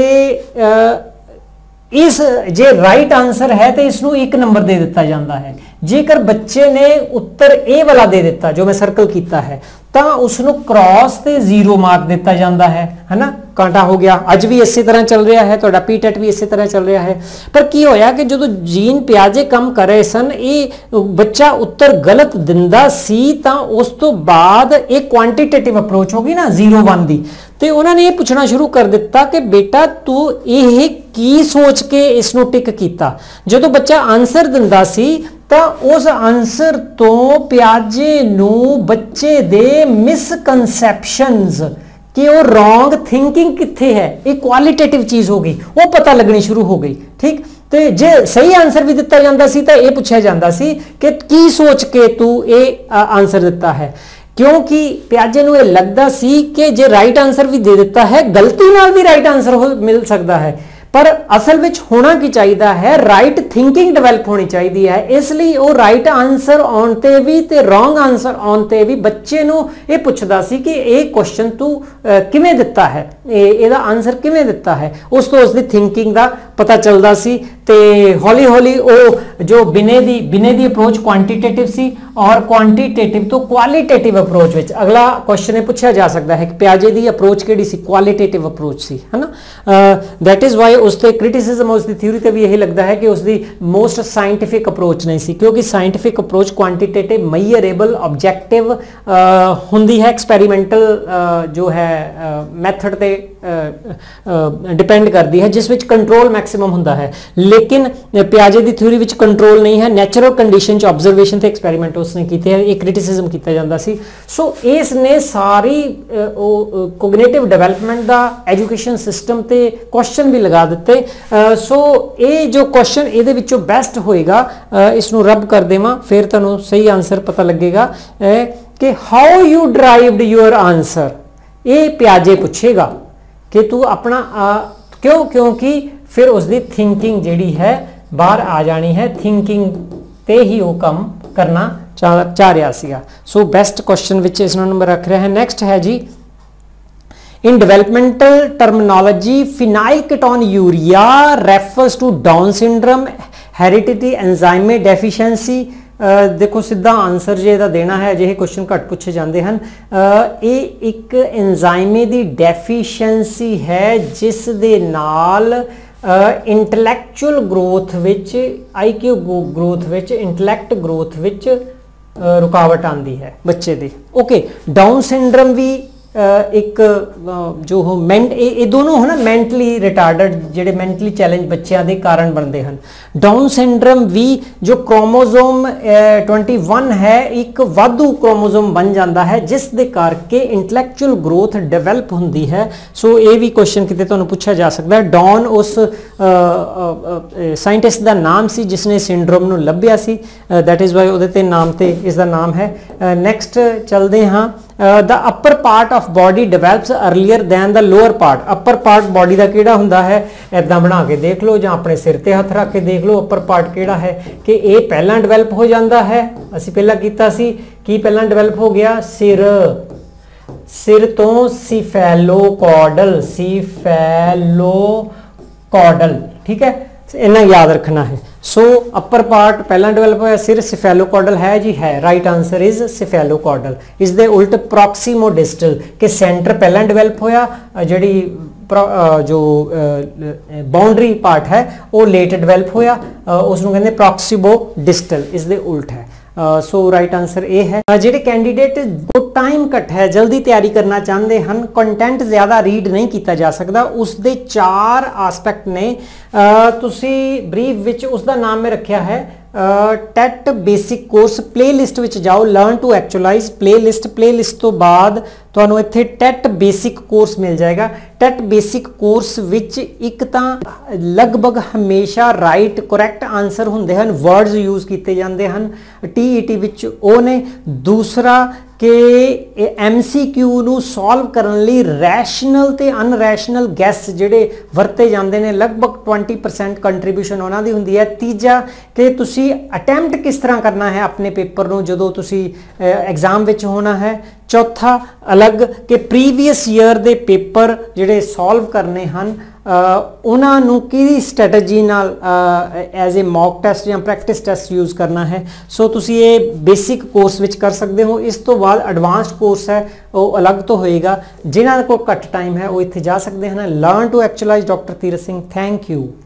[SPEAKER 1] इस जे राइट आंसर है तो इसनों एक नंबर दे दिता जाता है। जेकर बच्चे ने उत्तर ए वाला दे दिता जो मैं सर्कल किया है तो उसनों क्रॉस ते जीरो मार्क दिता जाता है, है ना, कांटा हो गया। अज भी इसी तरह चल रहा है, तो पी टेट भी इसी तरह चल रहा है। पर की होया कि जो जीन प्याजे कम कर रहे सन, ये बच्चा उत्तर गलत दिंदा सी तां उस तो बाद एक क्वांटिटेटिव अप्रोच होगी ना जीरो वन दी, तो उन्होंने ये पूछना शुरू कर दिता कि बेटा तू ये की सोच के इसनों टिक किया। जो बच्चा आंसर दिंदा सी तो उस आंसर तो प्याजे नू बच्चे दे मिसकनसैप्शंस कि वो रॉन्ग थिंकिंग कित्थे है, एक क्वालिटेटिव चीज हो गई, वो पता लगनी शुरू हो गई। ठीक, तो जे सही आंसर भी दिता जाता सी तो यह पूछा जाता सी कि की सोच के तू ये आंसर दिता है, क्योंकि प्याजे नू ये लगता सी कि जे राइट आंसर भी दे दिता है गलती नाल भी राइट आंसर हो मिल सकता है, पर असल विच होना की चाहिए है राइट थिंकिंग डिवेलप होनी चाहिए है। इसलिए वो राइट आंसर आने ते भी ते रॉन्ग आंसर आने ते भी बच्चे नू ये पुछदा सी कि ये क्वेश्चन तू किवें दिता है, ਇਹਦਾ आंसर किवें दिता है, उस तो उसकी थिंकिंग का पता चलता सी। ते हौली हौली वो जो बिने दी बिने दी अप्रोच क्वांटिटेटिव सी और क्वांटिटेटिव तो क्वालिटेटिव अप्रोच विच अगला क्वेश्चन ये पूछा जा सकता है कि प्याजे दी अप्रोच केड़ी सी, क्वालिटेटिव अप्रोच सी, है ना। दैट इज वाई उसते क्रिटिसिज्म उसकी थ्योरी ते भी यही लगता है कि उसकी मोस्ट साइंटिफिक अप्रोच नहीं सी, क्योंकि scientific approach quantitative measurable objective हुंदी है, एक्सपेरिमेंटल जो है मैथड ते डिपेंड करती है, जिस विच कंट्रोल मैक्सिमम हुंदा है। लेकिन प्याजे की थ्योरी विच कंट्रोल नहीं है, नैचुरल कंडीशन च ऑब्जरवेशन ते एक्सपेरिमेंट उसने कीते हैं, एक क्रिटिसिज्म किया जाता सी। सो इसने सारी कोग्निटिव डेवलपमेंट का एजुकेशन सिस्टम ते क्वेश्चन भी लगा दिते। सो ये जो क्वेश्चन ये विचों बेस्ट होएगा, इसनों रब कर देवां फिर तुहानूं सही आंसर पता लगेगा कि how you derived your answer, ये प्याजे पूछेगा कि तू अपना आ, क्यों, क्योंकि फिर उसकी थिंकिंग जिहड़ी है बाहर आ जानी है, थिंकिंग ते ही वो काम करना चाह चाह रहा सीगा। सो बेस्ट क्वेश्चन विच इसनों नंबर रख रहा है। नेक्स्ट है जी, in developmental terminology phenylketonuria refers to Down syndrome, heredity enzyme deficiency. देखो सीधा आंसर जे दा देना है, अजिहे क्वेश्चन घट पूछे जाते हैं। ये एक एंजाइमे दी डेफिशिएंसी है जिस दे नाल इंटलैक्चुअल ग्रोथ विच, आई क्यू ग्रोथ विच, इंटलैक्ट ग्रोथ विच रुकावट आती है बच्चे दे। ओके, डाउन सिंड्रोम भी एक जो हो मैंट ये दोनों है ना मैंटली रिटार्डड ਜਿਹੜੇ ਮੈਂਟਲੀ ਚੈਲੰਜ ਬੱਚਿਆਂ ਦੇ ਕਾਰਨ ਬਣਦੇ ਹਨ। ਡਾਊਨ ਸਿੰਡਰਮ ਵੀ ਜੋ ਕ੍ਰੋਮੋਸੋਮ इक्कीस ਹੈ ਇੱਕ ਵਾਧੂ ਕ੍ਰੋਮੋਸੋਮ ਬਣ ਜਾਂਦਾ ਹੈ ਜਿਸ ਦੇ ਕਰਕੇ ਇੰਟੈਲੈਕਚੁਅਲ ਗਰੋਥ ਡਿਵੈਲਪ ਹੁੰਦੀ ਹੈ। ਸੋ ਇਹ ਵੀ ਕੁਐਸਚਨ ਕਿਤੇ ਤੁਹਾਨੂੰ ਪੁੱਛਿਆ ਜਾ ਸਕਦਾ ਹੈ। ਡੌਨ ਉਸ ਸਾਇੰਟਿਸਟ ਦਾ ਨਾਮ ਸੀ ਜਿਸ ਨੇ ਸਿੰਡਰੋਮ ਨੂੰ ਲੱਭਿਆ ਸੀ, ਦੈਟ ਇਜ਼ ਵਾਈ ਉਹਦੇ ਤੇ ਨਾਮ ਤੇ ਇਸ ਦਾ ਨਾਮ ਹੈ। ਨੈਕਸਟ ਚਲਦੇ ਹਾਂ। The upper part of body develops earlier than the lower part. Upper part body का किहड़ा हुंदा है, इदां बना के देख लो जां अपने सिर ते हथ रख के देख लो अपर पार्ट किहड़ा है कि ये पहला डिवेलप हो जाता है। असीं पहला कीता सी की पहला डिवेलप हो गया सिर, सिर तो सिफेलोकॉर्डल, सिफेलोकॉर्डल, ठीक है, इन्ना याद रखना है। सो अपर पार्ट पहला डिवेलप होया सिर, सिफेलोकॉर्डल है जी है, राइट आंसर इज सिफेलोकॉर्डल। इस दे उल्ट प्रॉक्सीमोडिस्टल के सेंटर पहला डिवेलप होया, जिहड़ी जो बाउंड्री पार्ट है वो लेट डिवेलप होया, उसनूं कहंदे प्रॉक्सीमोडिस्टल, इस दे उल्ट है। सो राइट आंसर ए है। ਜਿਹੜੇ कैंडीडेट को टाइम घट है जल्दी तैयारी करना चाहते हैं, कंटेंट ज़्यादा रीड नहीं किया जा सकता, उसके चार आस्पैक्ट ने तुसी ब्रीफ विच उसका नाम मैं रखा है TET basic course. Playlist विच जाओ, learn to actualize playlist, playlist तो बाद ਤੁਹਾਨੂੰ ਇੱਥੇ ਟੈਟ ਬੇਸਿਕ ਕੋਰਸ ਮਿਲ ਜਾਏਗਾ। ਟੈਟ ਬੇਸਿਕ ਕੋਰਸ ਵਿੱਚ ਇੱਕ ਤਾਂ ਲਗਭਗ ਹਮੇਸ਼ਾ ਰਾਈਟ ਕਰੈਕਟ ਆਨਸਰ ਹੁੰਦੇ ਹਨ, ਵਰਡਸ ਯੂਜ਼ ਕੀਤੇ ਜਾਂਦੇ ਹਨ, ਟੀਈਟੀ ਵਿੱਚ ਉਹ ਨੇ। ਦੂਸਰਾ ਕਿ ਐਮ ਸੀ ਕਿਊ ਨੂੰ ਸੋਲਵ ਕਰਨ ਲਈ ਰੈਸ਼ਨਲ ਤੇ ਅਨਰੈਸ਼ਨਲ ਗੈਸ ਜਿਹੜੇ ਵਰਤੇ ਜਾਂਦੇ ਨੇ, ਲਗਭਗ ट्वेंटी परसेंट ਕੰਟਰੀਬਿਊਸ਼ਨ ਉਹਨਾਂ ਦੀ ਹੁੰਦੀ ਹੈ। ਤੀਜਾ ਕਿ ਤੁਸੀਂ ਅਟੈਂਪਟ ਕਿਸ ਤਰ੍ਹਾਂ ਕਰਨਾ ਹੈ ਆਪਣੇ ਪੇਪਰ ਨੂੰ ਜਦੋਂ ਤੁਸੀਂ ਐਗਜ਼ਾਮ ਵਿੱਚ ਹੋਣਾ ਹੈ। चौथा अलग कि प्रीवियस ईयर के पेपर जिहड़े सॉल्व करने हैं उन्होंने कि स्ट्रैटजी नाल एज ए मॉक टेस्ट या प्रैक्टिस टेस्ट यूज़ करना है। सो तुसी ये बेसिक कोर्स विच कर सकते हो। इस तो बाद एडवांस्ड कोर्स है वो अलग तो होएगा, जिन्होंने को घट टाइम है वो इत्थे जा सकते हैं। Learn to actualize doctor Tirath Singh. Thank you.